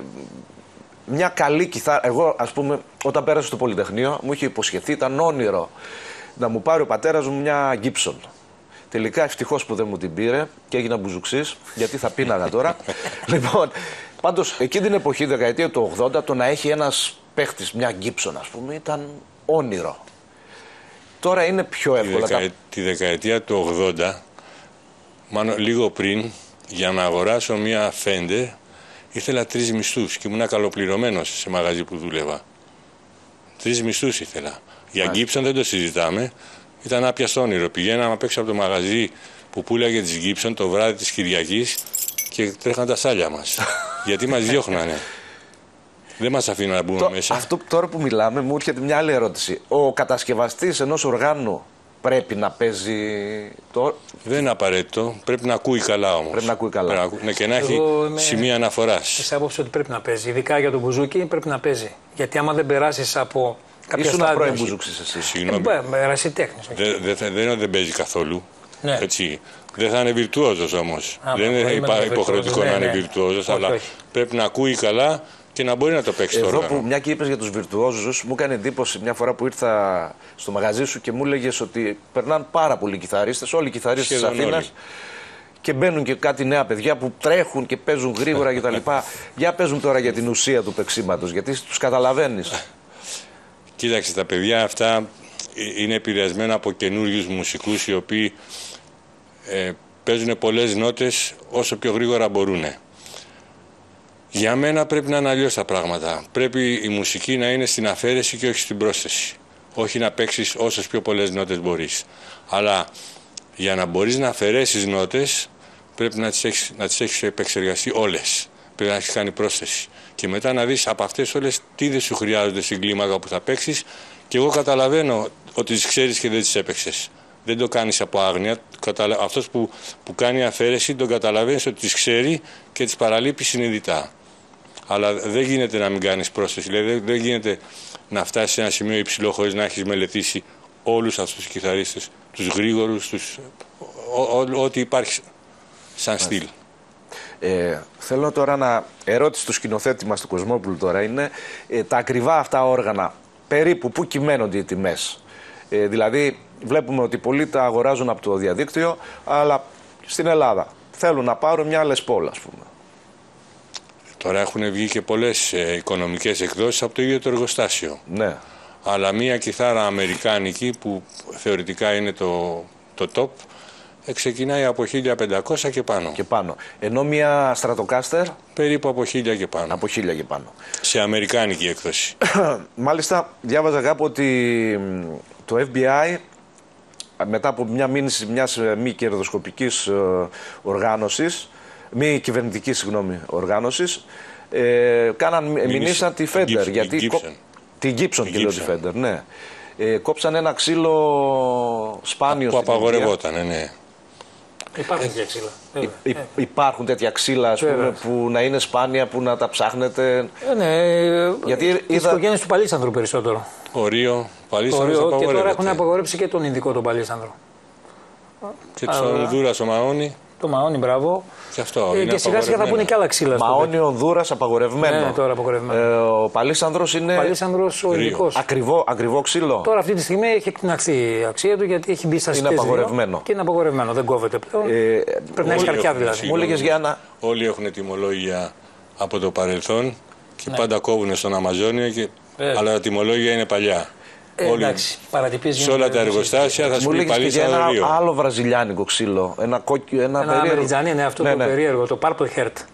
μια καλή κιθάρα. Εγώ, ας πούμε, όταν πέρασα στο Πολυτεχνείο, μου είχε υποσχεθεί, ήταν όνειρο να μου πάρει ο πατέρας μου μια Gibson. Τελικά ευτυχώς που δεν μου την πήρε και έγινα μπουζουξής, γιατί θα πίναγα τώρα. Λοιπόν, πάντως εκείνη την εποχή, δεκαετία του ογδόντα, το να έχει ένας παίχτης μια Gibson, ας πούμε, ήταν όνειρο. Τώρα είναι πιο εύκολα. Τη, δεκα... τα... τη δεκαετία του ογδόντα, μάλλον λίγο πριν, για να αγοράσω μια Fender, ήθελα τρεις μισθούς και ήμουν καλοπληρωμένος σε μαγαζί που δούλευα. Τρεις μισθούς ήθελα. Για Gibson δεν το συζητάμε. Ήταν άπιαστο όνειρο. Πηγαίναμε απ' έξω από το μαγαζί που πουλάγε τις Gibson το βράδυ της Κυριακής και τρέχαν τα σάλια μας. Γιατί μας διώχνανε. Δεν μας αφήναν να μπούμε το, μέσα. Αυτό τώρα που μιλάμε μου έρχεται μια άλλη ερώτηση. Ο κατασκευαστής ενός οργάνου πρέπει να παίζει. Το... Δεν είναι απαραίτητο. Πρέπει να ακούει καλά όμως. Πρέπει να ακούει καλά. Να, ναι, και να έχει είμαι... σημεία αναφοράς. Της άποψης ότι πρέπει να παίζει. Ειδικά για τον μπουζούκι πρέπει να παίζει. Γιατί άμα δεν περάσεις από κάποια Ήσουν στάδια. πρώην μπουζούξης εσύ. Συγγνώμη. Ε, ερασιτέχνης. Δεν δε, δε, δε, δεν παίζει καθόλου. Ναι. Έτσι. Δεν θα είναι βιρτουόζος όμως. Α, δεν είναι υπα, υποχρεωτικό ναι, να είναι ναι. βιρτουόζος, Όχι, αλλά όχι. πρέπει να ακούει καλά και να μπορεί να το παίξει το Εδώ όργανο. που μια και είπες για τους βιρτουόζους, μου έκανε εντύπωση μια φορά που ήρθα στο μαγαζί σου και μου έλεγες ότι περνάνε πάρα πολλοί κιθαρίστες, όλοι οι κιθαρίστες της Σχεδόν Αθήνας. όλοι. Και μπαίνουν και κάτι νέα παιδιά που τρέχουν και παίζουν γρήγορα κτλ. Για παίζουν τώρα για την ουσία του παίξήματος, γιατί τους καταλαβαίνεις. Κοίταξε, τα παιδιά αυτά είναι επηρεασμένα από καινούριους μουσικούς οι οποίοι ε, παίζουν πολλές νότες όσο πιο γρήγορα μπορούν. Για μένα πρέπει να είναι αλλιώς τα πράγματα. Πρέπει η μουσική να είναι στην αφαίρεση και όχι στην πρόσθεση. Όχι να παίξεις όσες πιο πολλές νότες μπορείς. Αλλά για να μπορείς να αφαιρέσεις νότες πρέπει να τις έχεις, να τις έχεις επεξεργαστεί όλες. Πρέπει να έχεις κάνει πρόσθεση. Και μετά να δεις από αυτές όλες τι δεν σου χρειάζονται στην κλίμακα που θα παίξεις. Και εγώ καταλαβαίνω ότι τις ξέρεις και δεν τις έπαιξες. Δεν το κάνεις από άγνοια. Αυτός που, που κάνει αφαίρεση τον καταλαβαίνεις ότι τις ξέρει και τις παραλείπει συνειδητά. Αλλά δεν γίνεται να μην κάνεις πρόσθεση. Δηλαδή δεν, δεν γίνεται να φτάσεις σε ένα σημείο υψηλό χωρίς να έχεις μελετήσει όλους αυτούς τους κιθαρίστες, τους γρήγορους, τους, ό,τι υπάρχει σαν στυλ. Ε, θέλω τώρα να ερώτηση του σκηνοθέτη μας του Κοσμόπουλου τώρα είναι ε, τα ακριβά αυτά όργανα περίπου πού κυμαίνονται οι τιμές. Ε, δηλαδή βλέπουμε ότι πολλοί τα αγοράζουν από το διαδίκτυο, αλλά στην Ελλάδα θέλουν να πάρουν μια Les Paul, ας πούμε. Τώρα έχουν βγει και πολλές ε, οικονομικές εκδόσεις από το ίδιο το εργοστάσιο. Ναι. Αλλά μια κιθάρα αμερικάνικη που θεωρητικά είναι το, το top ξεκινάει από χίλια πεντακόσια και πάνω. Και πάνω. Ενώ μια Stratocaster Περίπου από χίλια και πάνω. από χίλια και πάνω. Σε αμερικάνικη έκδοση. Μάλιστα διάβαζα κάπου ότι το Εφ Μπι Άι μετά από μια μήνυση μιας μη κερδοσκοπικής οργάνωσης, μη κυβερνητικής συγγνώμη, οργάνωσης, ε, κάναν, μηνύσαν τη Fender. Gibson, γιατί Gibson. Κο... Την Gibson και λέω τη Fender, ναι. Ε, κόψαν ένα ξύλο σπάνιο Που στην Ινδία. απαγορευόταν, ναι. Υπάρχουν τέτοια ξύλα. βέβαια. Υ- υπάρχουν τέτοια ξύλα, ας πούμε, Βέβαια. που να είναι σπάνια, που να τα ψάχνετε. Ε, ναι, ε, Γιατί τις είδα- οικογένειες του Παλίσανδρου περισσότερο. Ορίο, πάλι Το σαν ωραίο, και τώρα απαγορεύεται. έχουν απαγορεύσει και τον Ινδικό τον Παλίσανδρο. Και το Ονδούρα στο Μαόνι, Το Μαόνι, μπράβο. και αυτό Ε, είναι και σιγά σιγά θα πούνε και άλλα ξύλα. στο Μαόνι Ονδούρας απαγορευμένο. Ναι, τώρα απαγορευμένο. Ε, ο Παλίσανδρος είναι Παλίσανδρος ο Ρίο. Ινδικός. ακριβό, ακριβό ξύλο. Τώρα αυτή τη στιγμή έχει εκτιναχθεί η αξία του γιατί έχει μπει στα Είναι σιτές απαγορευμένο. δύο και είναι απαγορευμένο. Δεν κόβεται πλέον. Ε, Πρέπει να έχει όλοι χαρτιά έχουν, δηλαδή. μου συγγνώμη. έλεγες για ένα. όλοι έχουν τιμολόγια από το παρελθόν και Ναι. πάντα κόβουν στον Αμαζόνιο, και... Βέβαια. αλλά τα τιμολόγια είναι παλιά. Ε, όλοι, εντάξει, παρατυπίες σε όλα γίνονται τα εδώ, εργοστάσια θα σου Μου πει έλεγες και για παλίσανδρο ένα Ρίο. άλλο βραζιλιάνικο ξύλο. Ένα κόκκι, ένα, Ένα περίεργο. αμεριτζανί, είναι αυτό Ναι, το ναι. περίεργο, το Purple Heart.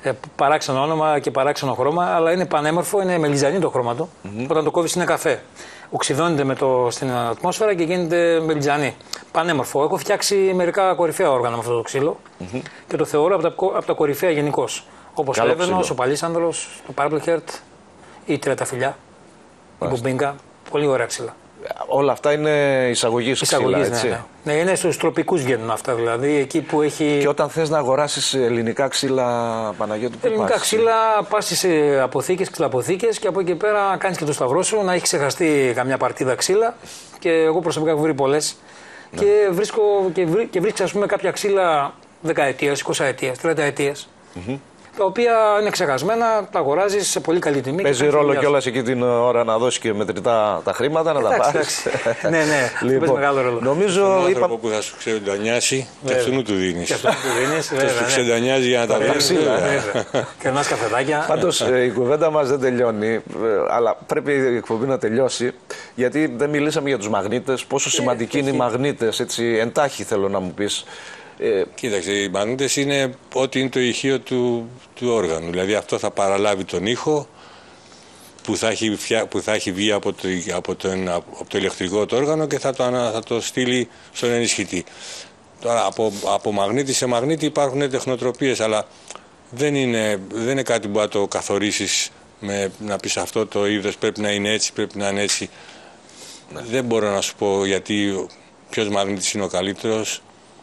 Ε, παράξενο όνομα και παράξενο χρώμα, αλλά είναι πανέμορφο, είναι μελιζανί το χρώμα του. Mm-hmm. Όταν το κόβεις είναι καφέ. Οξυδώνεται με το, στην ατμόσφαιρα και γίνεται μελιζανί. Πανέμορφο. Έχω φτιάξει μερικά κορυφαία όργανα με αυτό το ξύλο mm-hmm. και το θεωρώ από τα, από τα κορυφαία γενικώς. Όπως ο Εύενος, ο Παλίσανδρος, το Purple Heart ή η Τριανταφυλλιά, η Μπουμπίνκα. Πολύ ωραία ξύλα. Όλα αυτά είναι εισαγωγής ξύλα, έτσι. Ναι, ναι. ναι, είναι στους τροπικούς βγαίνουν αυτά, δηλαδή εκεί που έχει... Και όταν θες να αγοράσεις ελληνικά ξύλα, Παναγιώτη, πού ελληνικά πας? ξύλα πας στις αποθήκες, ξυλαποθήκες και από εκεί πέρα κάνεις και το σταυρό σου, να έχει ξεχαστεί καμιά παρτίδα ξύλα και εγώ προσωπικά έχω βρει πολλές ναι. και, βρίσκω, και, βρί, και βρίσκεις ας πούμε κάποια ξύλα δεκαετίας, εικοσαετίας, τριανταετίας. Mm-hmm. Τα οποία είναι ξεχασμένα, τα αγοράζεις σε πολύ καλή τιμή. Παίζει ρόλο κιόλας εκεί την ώρα να δώσει και μετρητά τα χρήματα, να εντάξει, τα πάρεις. ναι, ναι, λοιπόν, παίζει μεγάλο ρόλο. Νομίζω τον άνθρωπο είπα... που θα σου ξεντανιάσει και αυτού του δίνεις. Και αυτού του δίνεις, βέβαια. Και σου ξεντανιάζει για να τα βρεις. Κερνάς καφεδάκια. Πάντως η κουβέντα μας δεν τελειώνει, αλλά πρέπει η εκπομπή να τελειώσει, γιατί δεν μιλήσαμε για τους μαγνήτες, πόσο σημαντικοί είναι οι μαγνήτες, έτσι εντάχει θέλω να μου πεις. Ε, Κοίταξε, οι μαγνήτες είναι ό,τι είναι το ηχείο του, του όργανου. Δηλαδή αυτό θα παραλάβει τον ήχο που θα έχει, που θα έχει βγει από το, από, τον, από το ηλεκτρικό το όργανο και θα το, θα το στείλει στον ενισχυτή. Τώρα από, από μαγνήτη σε μαγνήτη υπάρχουν τεχνοτροπίες, αλλά δεν είναι, δεν είναι κάτι που να το καθορίσεις με, να πεις αυτό το είδος πρέπει να είναι έτσι, πρέπει να είναι έτσι. Ναι. Δεν μπορώ να σου πω γιατί ποιος μαγνήτης είναι ο καλύτερος.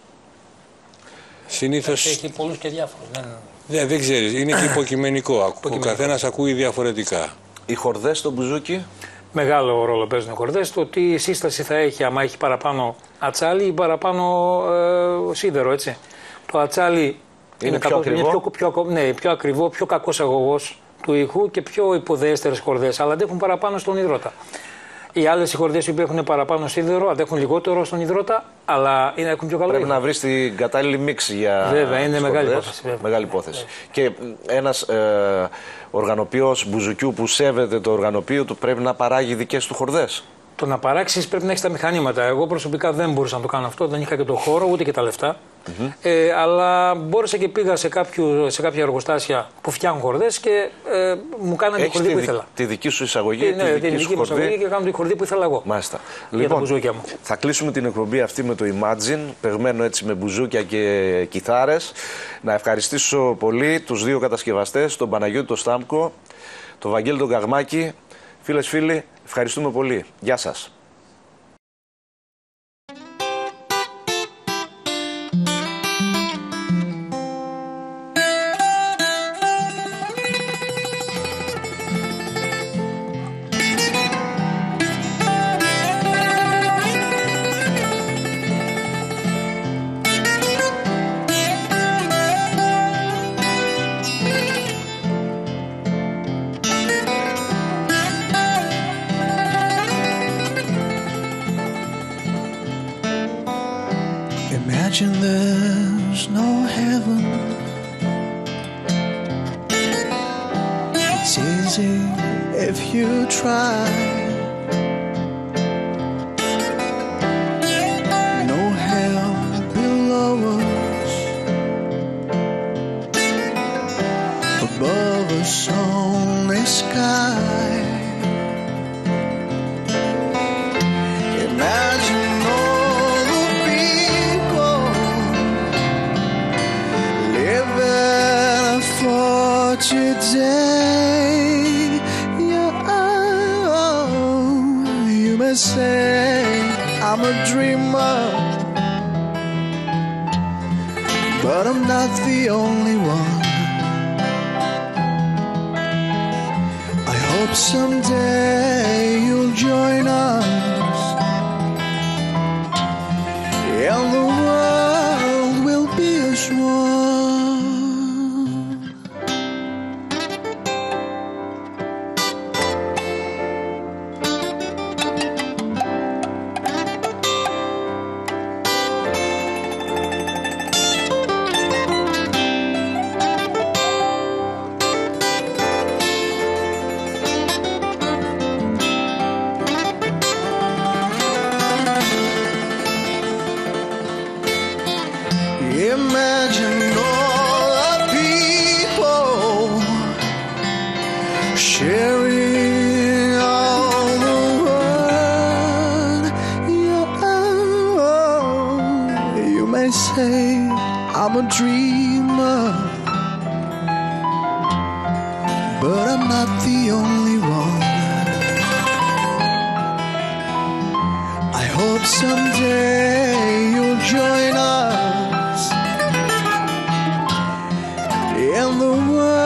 Συνήθως... Έχει πολλούς και διάφορους. Δεν, δεν, δεν ξέρεις, είναι και υποκειμενικό. Ο καθένας ακούει διαφορετικά. Οι χορδές στο μπουζούκι. Μεγάλο ρόλο παίζουν οι χορδές. Το τι σύσταση θα έχει, άμα έχει παραπάνω ατσάλι ή παραπάνω ε, σίδερο, έτσι. Το ατσάλι είναι, είναι, πιο, κακό, ακριβό. είναι πιο, πιο, ναι, πιο ακριβό, πιο κακός αγωγός του ήχου και πιο υποδέστερες χορδές, αλλά αντέχουν παραπάνω στον υδρότα. Οι άλλες χορδές που έχουν παραπάνω σίδερο αντέχουν λιγότερο στον υδρότα, αλλά είναι, έχουν πιο καλό. Πρέπει ήχο. να βρεις την κατάλληλη μίξη για. Βέβαια, είναι μεγάλη χορδές. υπόθεση. Βέβαια. Μεγάλη υπόθεση. Βέβαια. Και ένας ε, οργανοποιός μπουζουκιού που σέβεται το οργανωπείο του πρέπει να παράγει δικές του χορδές. Το να παράξεις πρέπει να έχεις τα μηχανήματα. Εγώ προσωπικά δεν μπορούσα να το κάνω αυτό, δεν είχα και το χώρο ούτε και τα λεφτά. Mm-hmm. ε, αλλά μπόρεσα και πήγα σε, κάποιο, σε κάποια εργοστάσια που φτιάχνουν χορδές και ε, μου κάνανε τη χορδή που δι, ήθελα. Τη δική σου εισαγωγή, ε, ναι, τη δική, δική σου χορδή. εισαγωγή και κάνω τη χορδή που ήθελα εγώ. Μάλιστα. Για λοιπόν, τα μπουζούκια μου. Θα κλείσουμε την εκπομπή αυτή με το Imagine, παιγμένο έτσι με μπουζούκια και κιθάρες. Να ευχαριστήσω πολύ τους δύο κατασκευαστές, τον Παναγιώτη τον Στάμκο, τον Βαγγέλη τον Καγμάκη. Φίλες, φίλοι, ευχαριστούμε πολύ. Γεια σας. Imagine there's no heaven. It's easy if you try. No hell below us, above us only sky. Imagine today, yeah, oh, you may say I'm a dreamer, but I'm not the only one. I hope someday you'll join us, and the world will be as one. a dreamer, but I'm not the only one. I hope someday you'll join us in the world